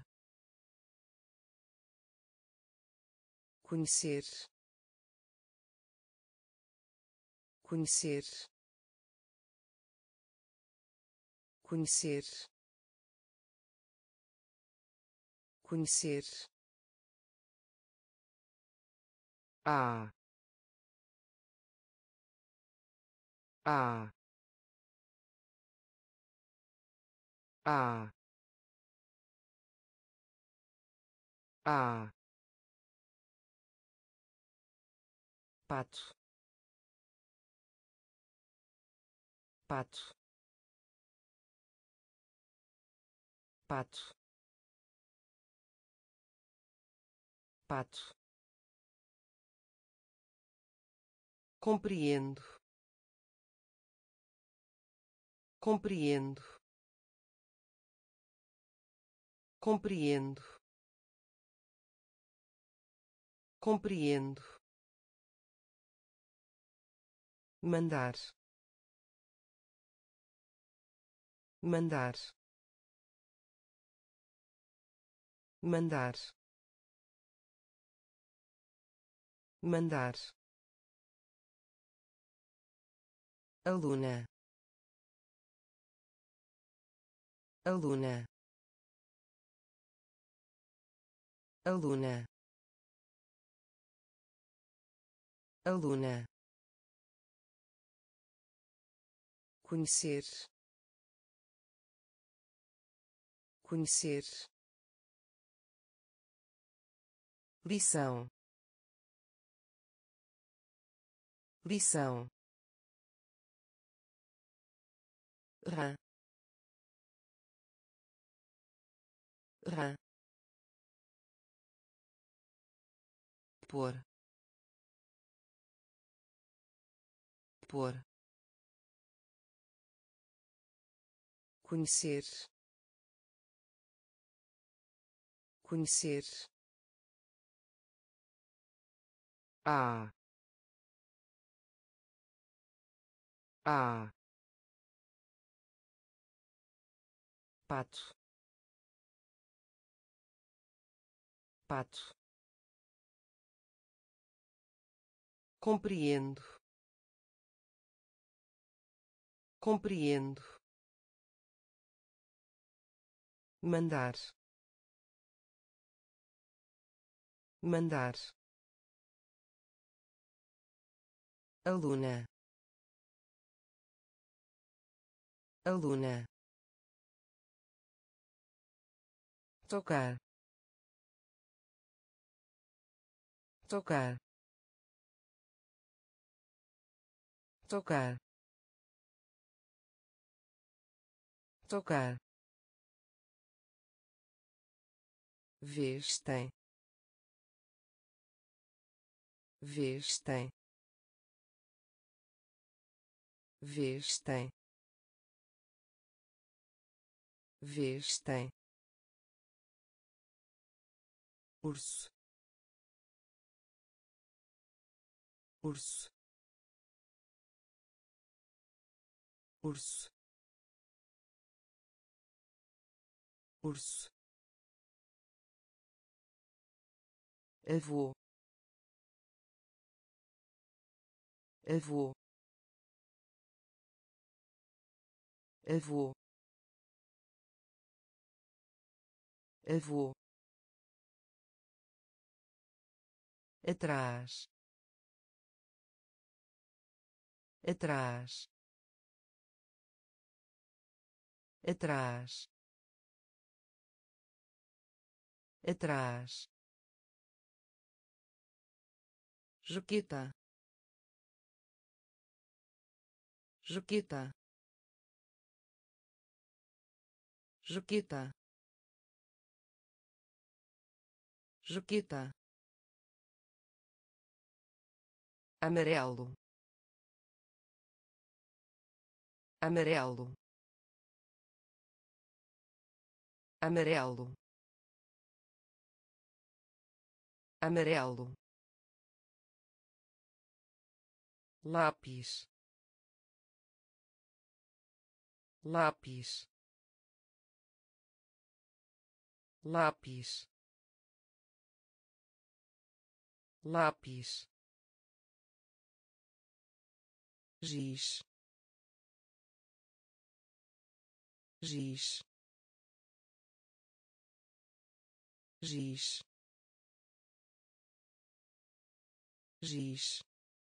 conhecer, conhecer, conhecer, conhecer, ah, ah, ah, ah, pato, pato, pato, pato, compreendo, compreendo,
compreendo, compreendo, mandar, mandar, mandar, mandar, aluna, aluna, aluna, aluna, conhecer, conhecer, lição, lição, rã, rã, pôr, pôr, conhecer, conhecer, a, a, pato, pato, compreendo, compreendo, mandar, mandar, aluna, aluna, tocar, tocar, tocar, tocar, vestem, vestem, vestem, vestem, urso, urso, urso, urso, avô, avô, avô, avô, atrás, atrás, atrás, atrás, Juquita, Juquita, Juquita, Juquita, amarelo, amarelo, amarelo, amarelo, lápis, lápis, lápis, lápis, giz, giz, giz, giz,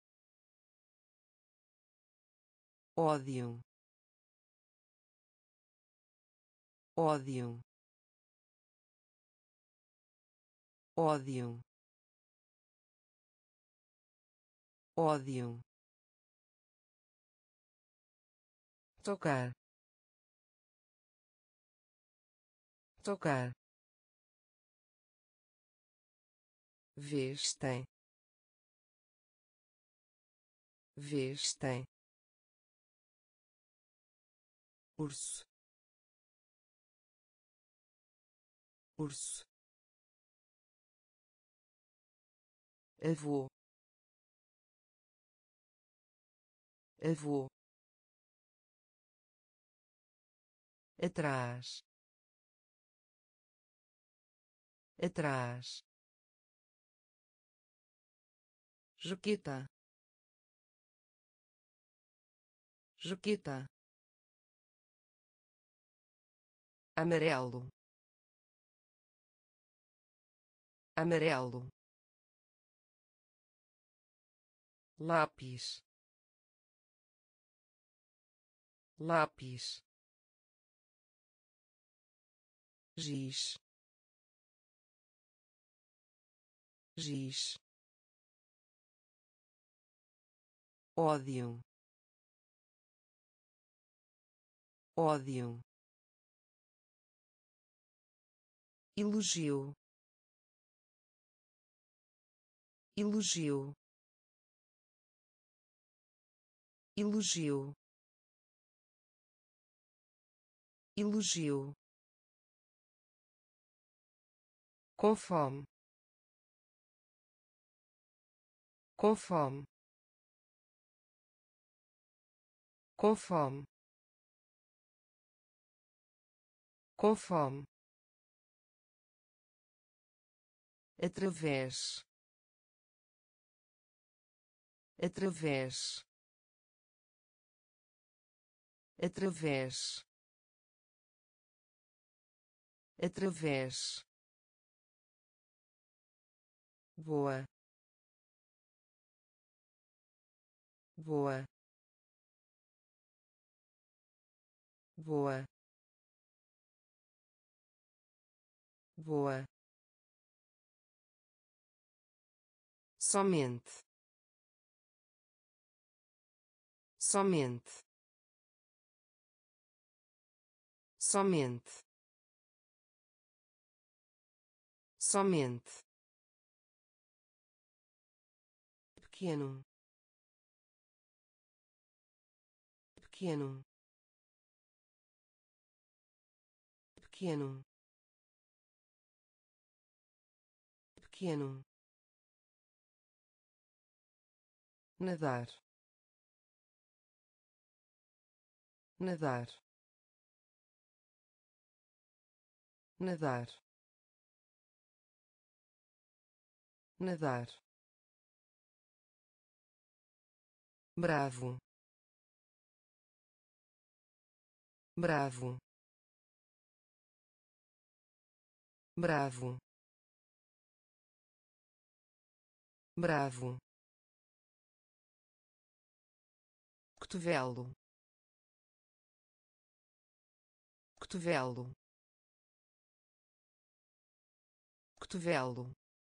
ódio, ódio, ódio, ódio, tocar, tocar, vestem, vestem, urso, urso, avô, avô, atrás, atrás, jaqueta, jaqueta, amarelo, amarelo, lápis, lápis, giz, giz, ódio, ódio, elogio, elogio, elogio, elogio, com fome, com fome, com fome, com fome, através, através, através, através, boa, boa, boa, boa, somente, somente, somente, somente, pequeno, pequeno, pequeno, pequeno, nadar, nadar, nadar, nadar, bravo, bravo, bravo, bravo, cotovelo, cotovelo, cotovelo,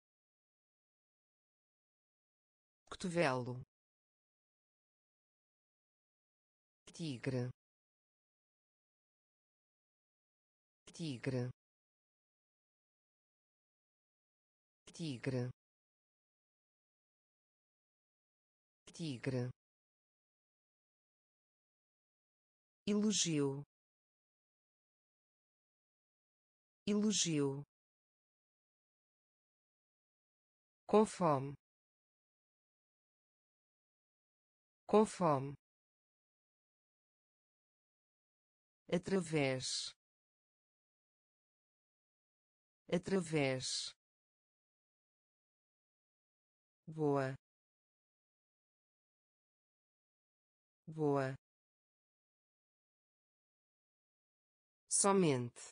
cotovelo, tigre, tigre, tigre, tigre, elogio, elogio, com fome, com fome, através, através, boa, boa, somente,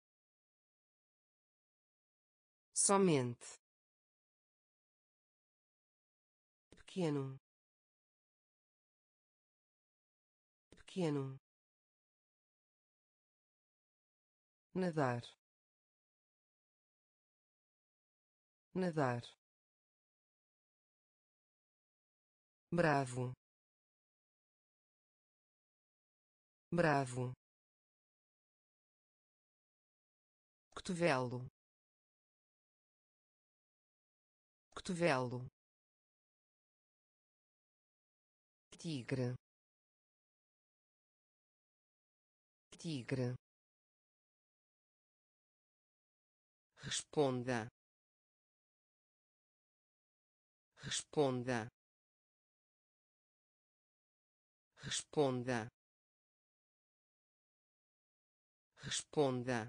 somente, pequeno, pequeno, nadar, nadar, bravo, bravo, cotovelo, cotovelo, tigre, tigre, Responda. Responda. Responda. Responda.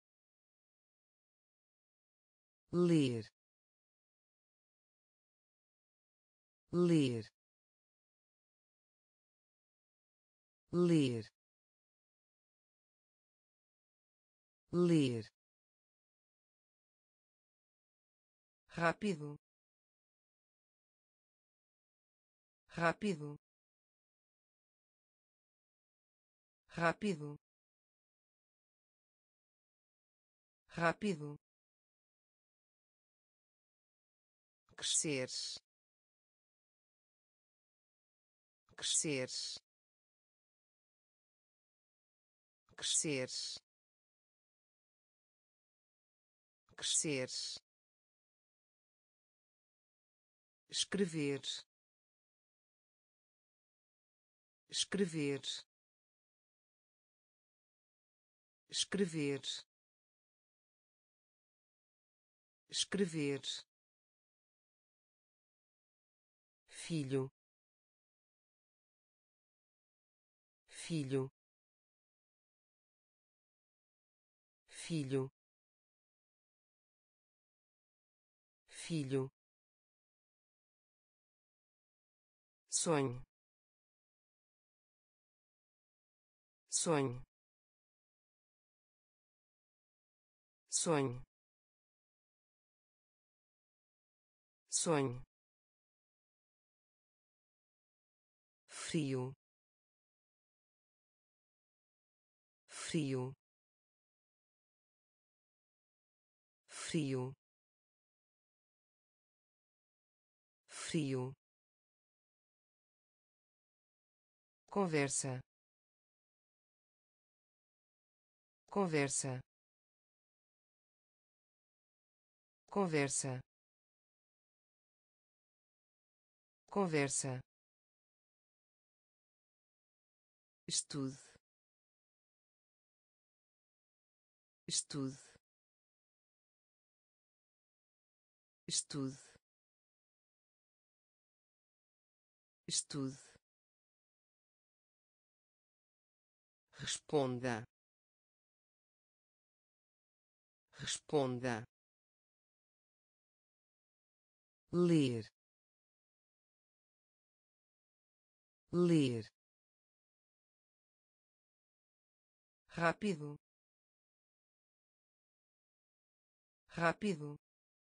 Ler. Ler. Ler. Ler. Rápido. Rápido. Rápido. Rápido. Crescer. Crescer. Crescer. Crescer. Escrever. Escrever. Escrever. Escrever. Filho. Filho. Filho. Filho. Sonho. Sonho. Sonho. Sonho. Frio. Frio. Frio. Frio. Conversa. Conversa. Conversa. Conversa. Estude. Estude. Estude. Estude. Responda. Responda. Ler. Ler. Rápido. Rápido.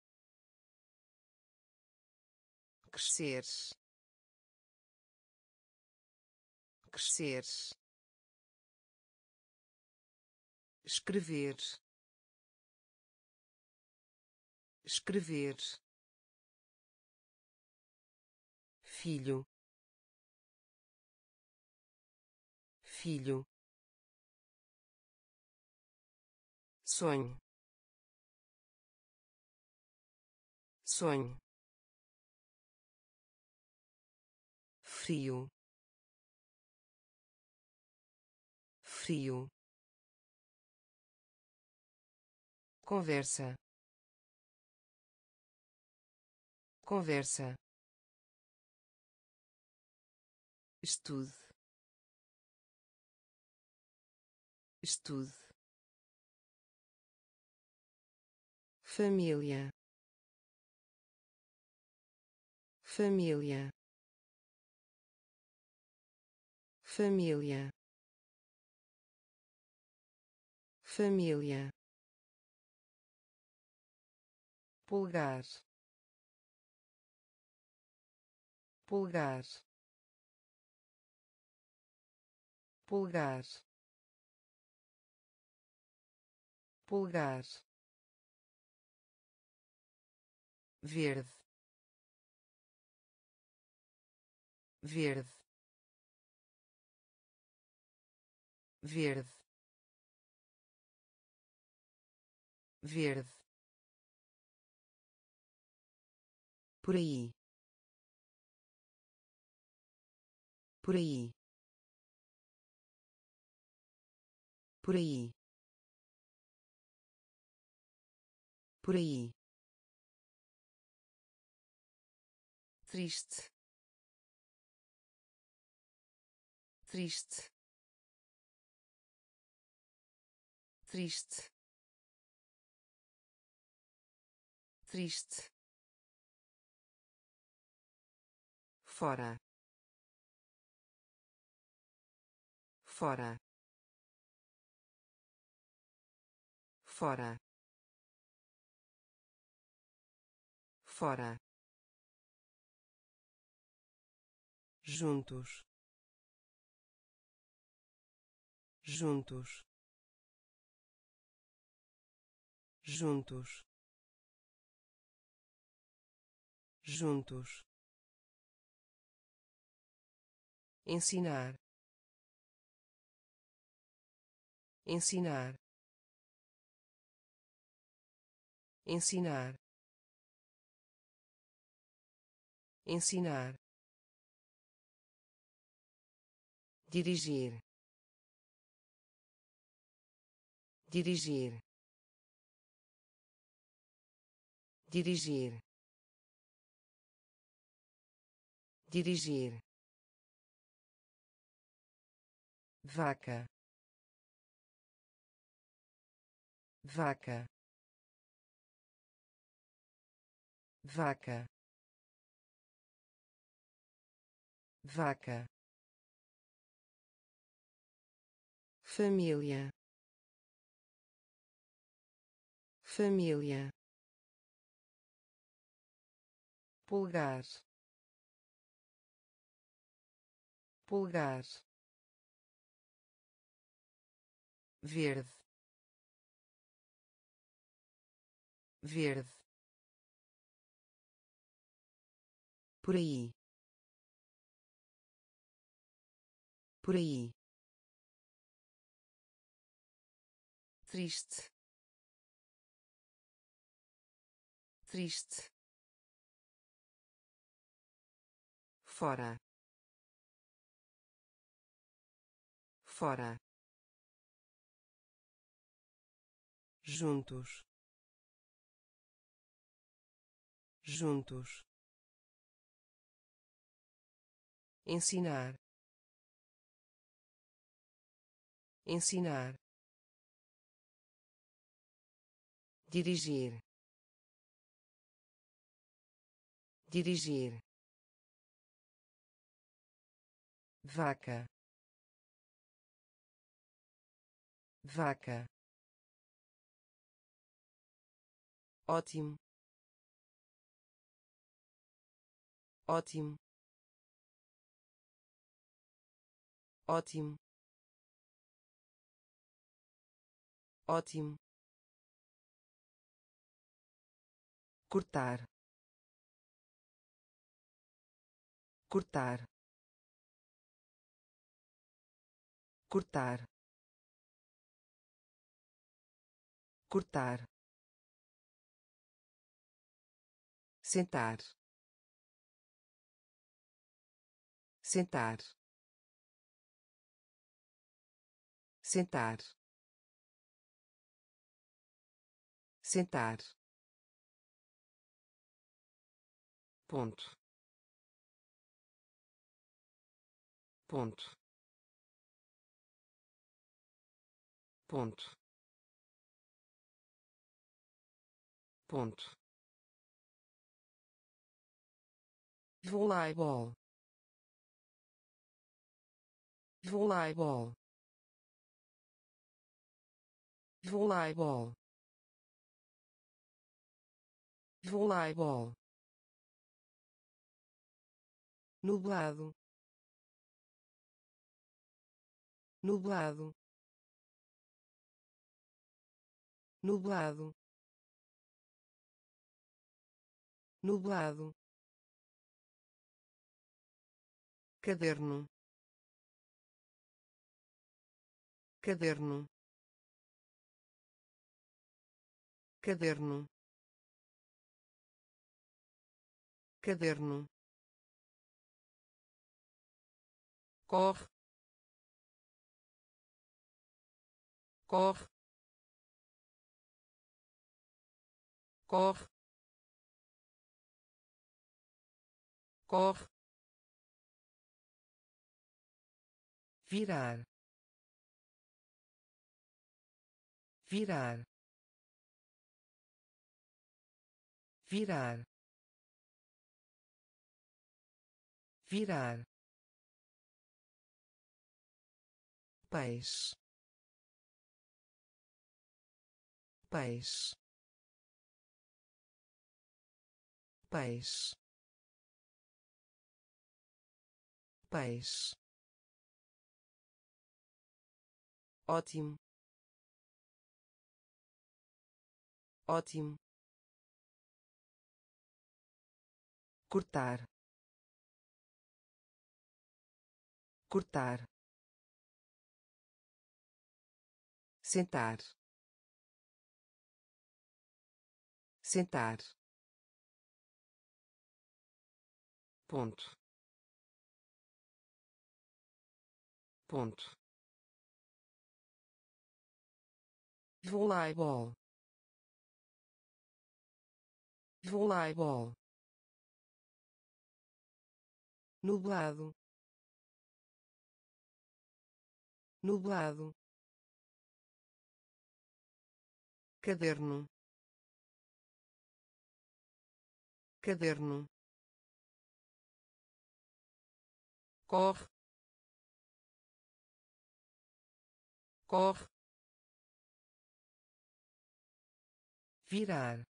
Crescer. Crescer. Escrever. Escrever. Filho. Filho. Sonho. Sonho. Frio. Frio. Conversa. Conversa. Estude. Estude. Família. Família. Família. Família. Pulgar. Pulgar. Pulgar. Pulgar. Verde. Verde. Verde. Verde. Por aí. Por aí. Por aí. por aí, triste, triste, triste, triste, fora, fora, fora, fora, juntos, juntos, juntos, juntos, ensinar, ensinar, ensinar, ensinar, dirigir, dirigir, dirigir, dirigir, vaca, vaca, vaca, vaca, família, família, pulgar, pulgar, verde, verde, por aí, por aí, triste, triste, fora, fora, juntos, juntos, ensinar, ensinar, dirigir, dirigir, vaca, vaca, ótimo, ótimo, ótimo, ótimo, cortar, cortar, cortar, cortar, sentar, sentar, sentar, sentar, ponto, ponto, ponto, ponto, voleibol, voleibol, voleibol, voleibol, nublado, nublado, nublado, nublado, caderno, caderno, caderno, caderno, corre, corre, corre, corre,
virar, virar, virar, virar, peixe, peixe, peixe, peixe, ótimo, ótimo, cortar, cortar, sentar, sentar, ponto, ponto, voleibol, voleibol, nublado, nublado, caderno, caderno, corre, corre, virar,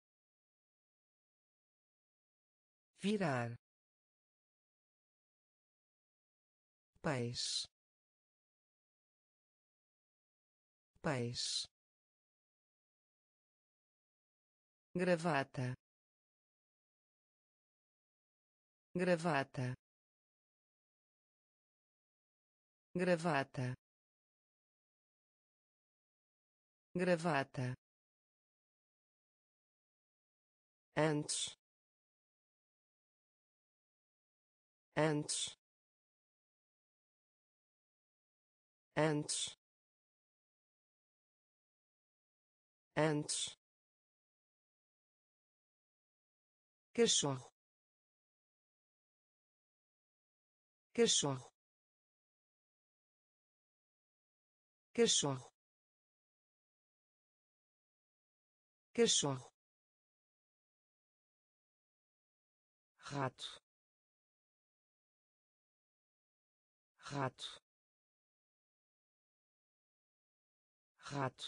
virar, peixe, peixe, gravata, gravata, gravata, gravata, antes, antes, antes, antes, cachorro, cachorro, cachorro, cachorro, rato, rato, rato,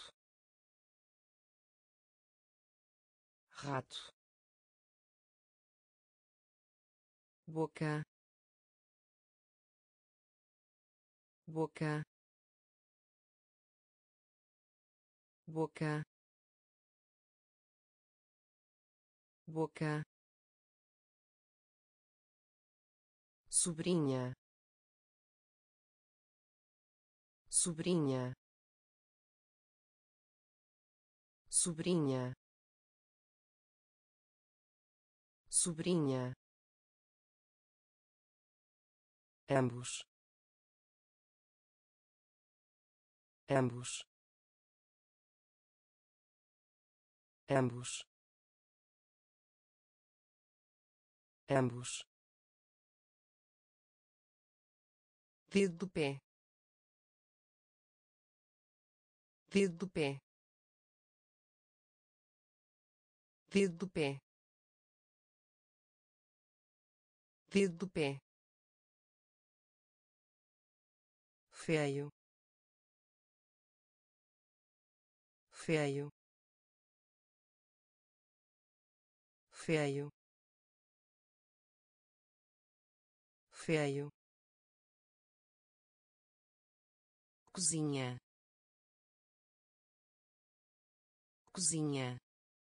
rato, boca, boca, boca, boca, sobrinha, sobrinha, sobrinha, sobrinha, ambos, ambos, ambos, ambos, dedo do pé, dedo do pé, dedo do pé, dedo do pé, feio, feio, feio, feio, cozinha, cozinha,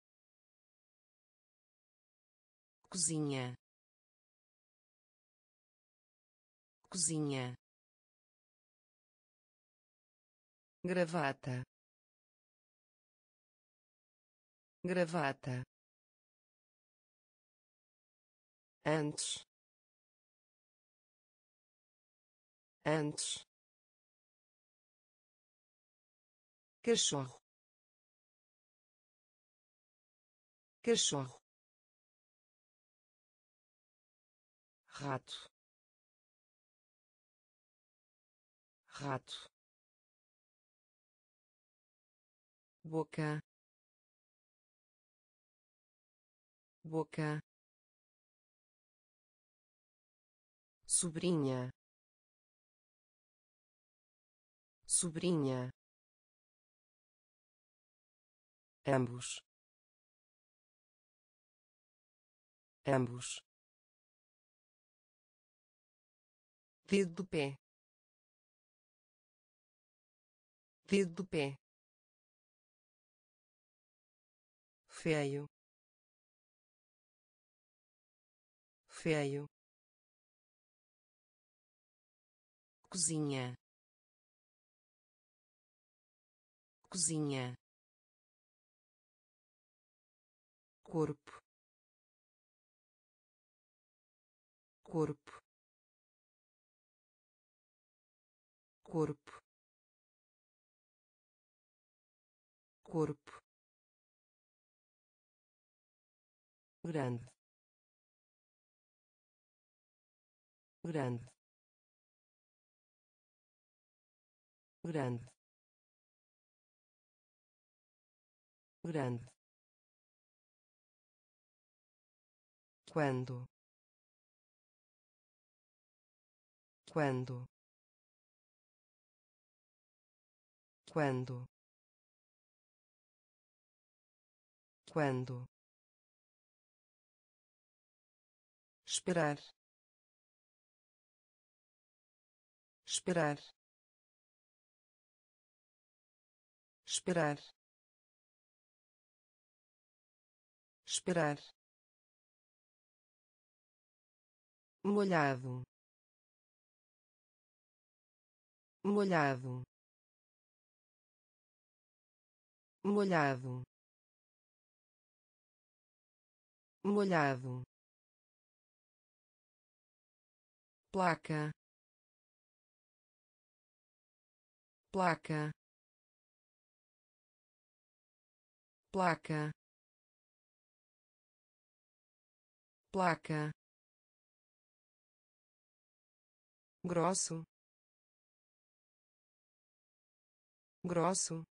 cozinha, cozinha, gravata, gravata, antes, antes, cachorro, cachorro, rato, rato, boca, boca, sobrinha, sobrinha, ambos, ambos, dedo do pé, dedo do pé, feio, feio, cozinha, cozinha, corpo, corpo, corpo, corpo, grande, grande, grande, grande, quando, quando, quando, quando, esperar, esperar, esperar, esperar, molhado, molhado, molhado, molhado, placa, placa, placa, placa, grosso, grosso,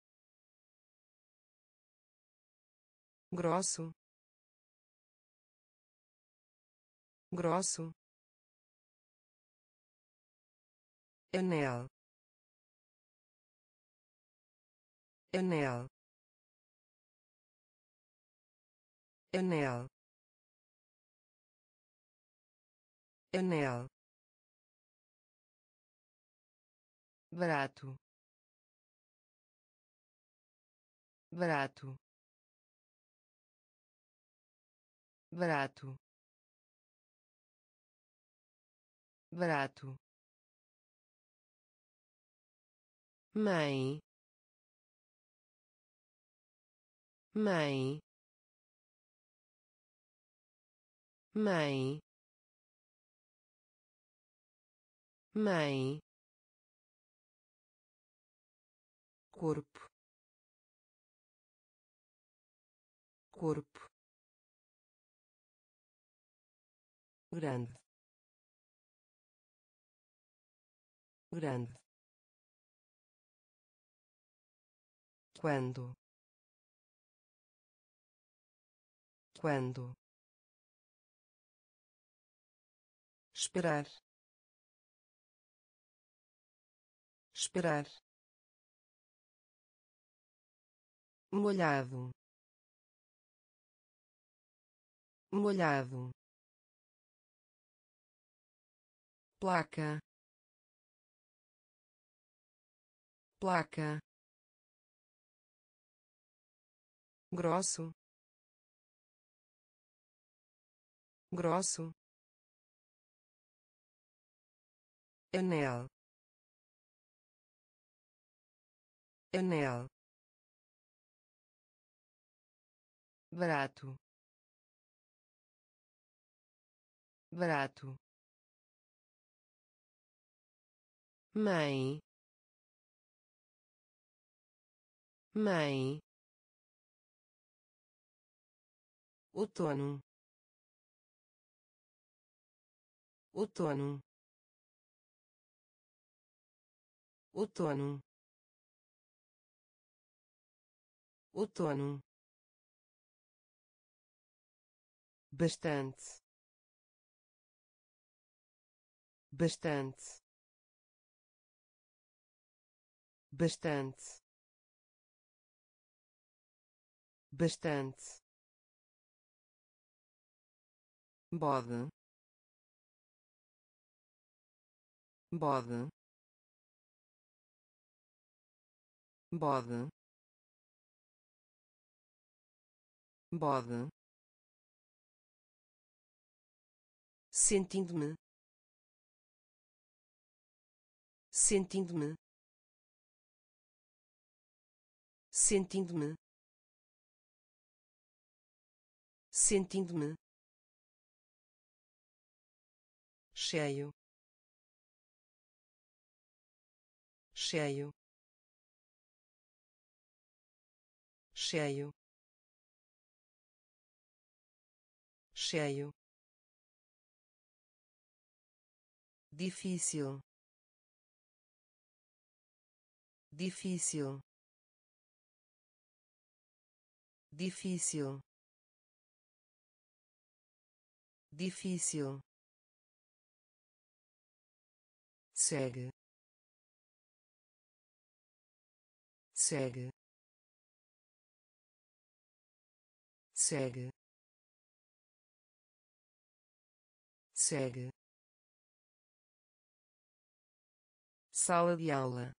grosso, grosso, anel, anel, anel, anel, barato, barato, barato, barato, mãe, mãe, mãe, mãe, corpo, corpo, grande, grande, quando, quando, esperar, esperar, molhado, molhado, placa, placa, grosso, grosso, anel, anel, barato, barato, mãe, mãe, outono, outono, outono, outono, bastante, bastante, bastante, bastante, bode, bode, bode, bode, sentindo-me, sentindo-me, sentindo-me, sentindo-me, cheio, cheio, cheio, cheio, difícil, difícil, difícil, difícil, segue, segue, segue, segue, sala de aula,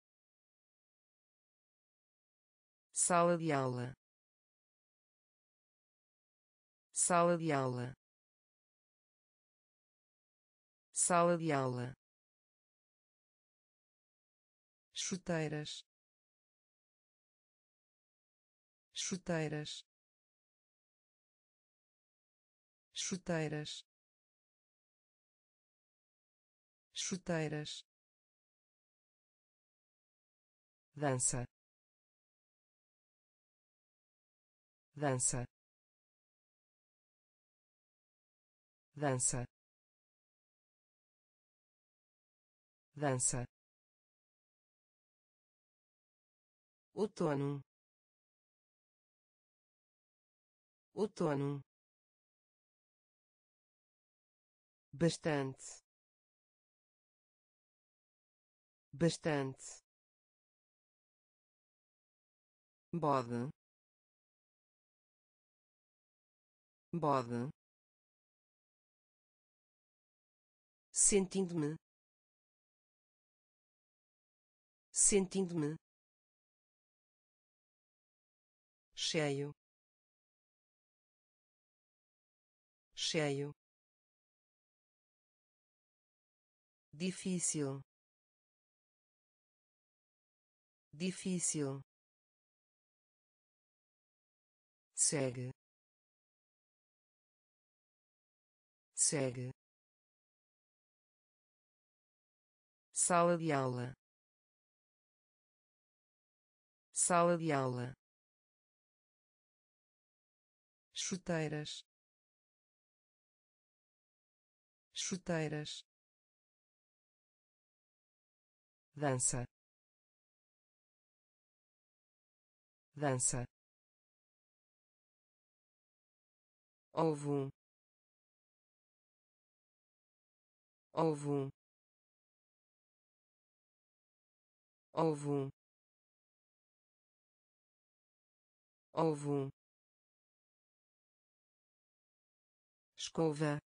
sala de aula, sala de aula, sala de aula, chuteiras, chuteiras, chuteiras, chuteiras, dança, dança, dança, dança, outono, outono, bastante, bastante, bode, bode, sentindo-me, sentindo-me, cheio, cheio, difícil, difícil, segue, segue, sala de aula, sala de aula, chuteiras, chuteiras, dança, dança, ovo, ovo, ovo, ovo, escova,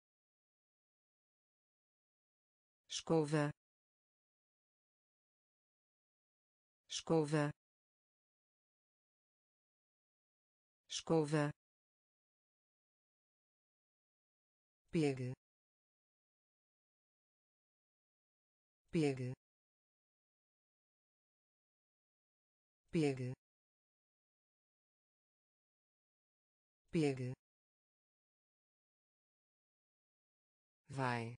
escova, escova, escova, pegue, pegue, pegue, pegue, vai,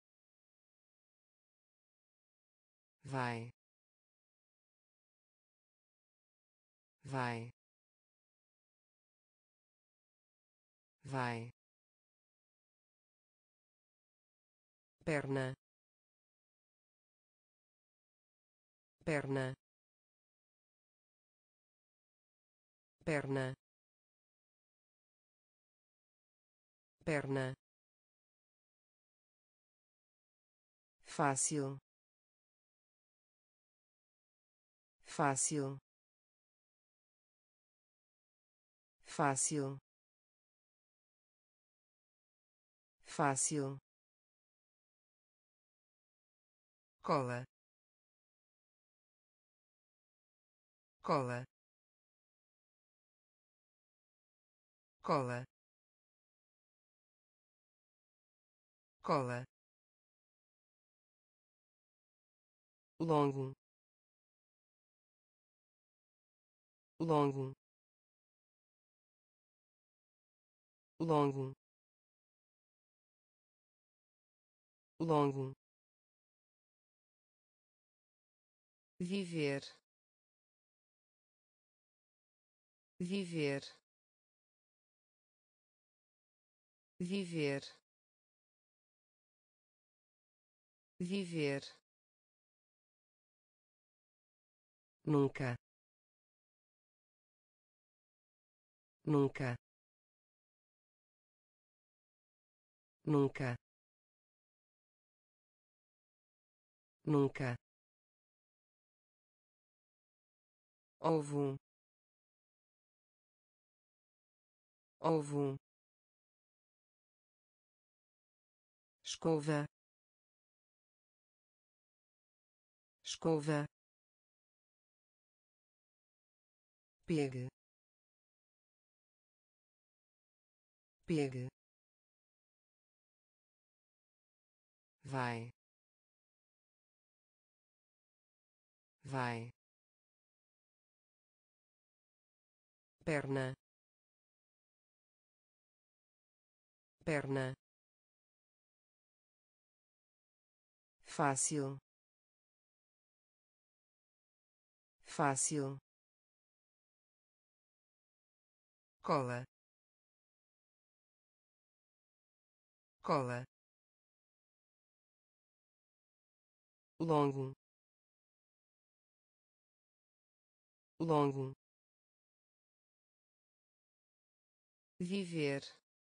vai, vai, vai, perna, perna, perna, perna, fácil, fácil, fácil, fácil, cola, cola, cola, cola, longo, longo, longo, longo, viver, viver, viver, viver, nunca, nunca, nunca, nunca, ovo, ovo, escova, escova, pegue, pegue, vai, vai, perna, perna, fácil, fácil, cola, cola, longo, longo, viver,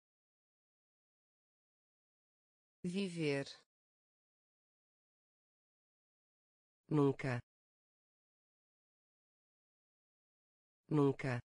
viver, nunca, nunca,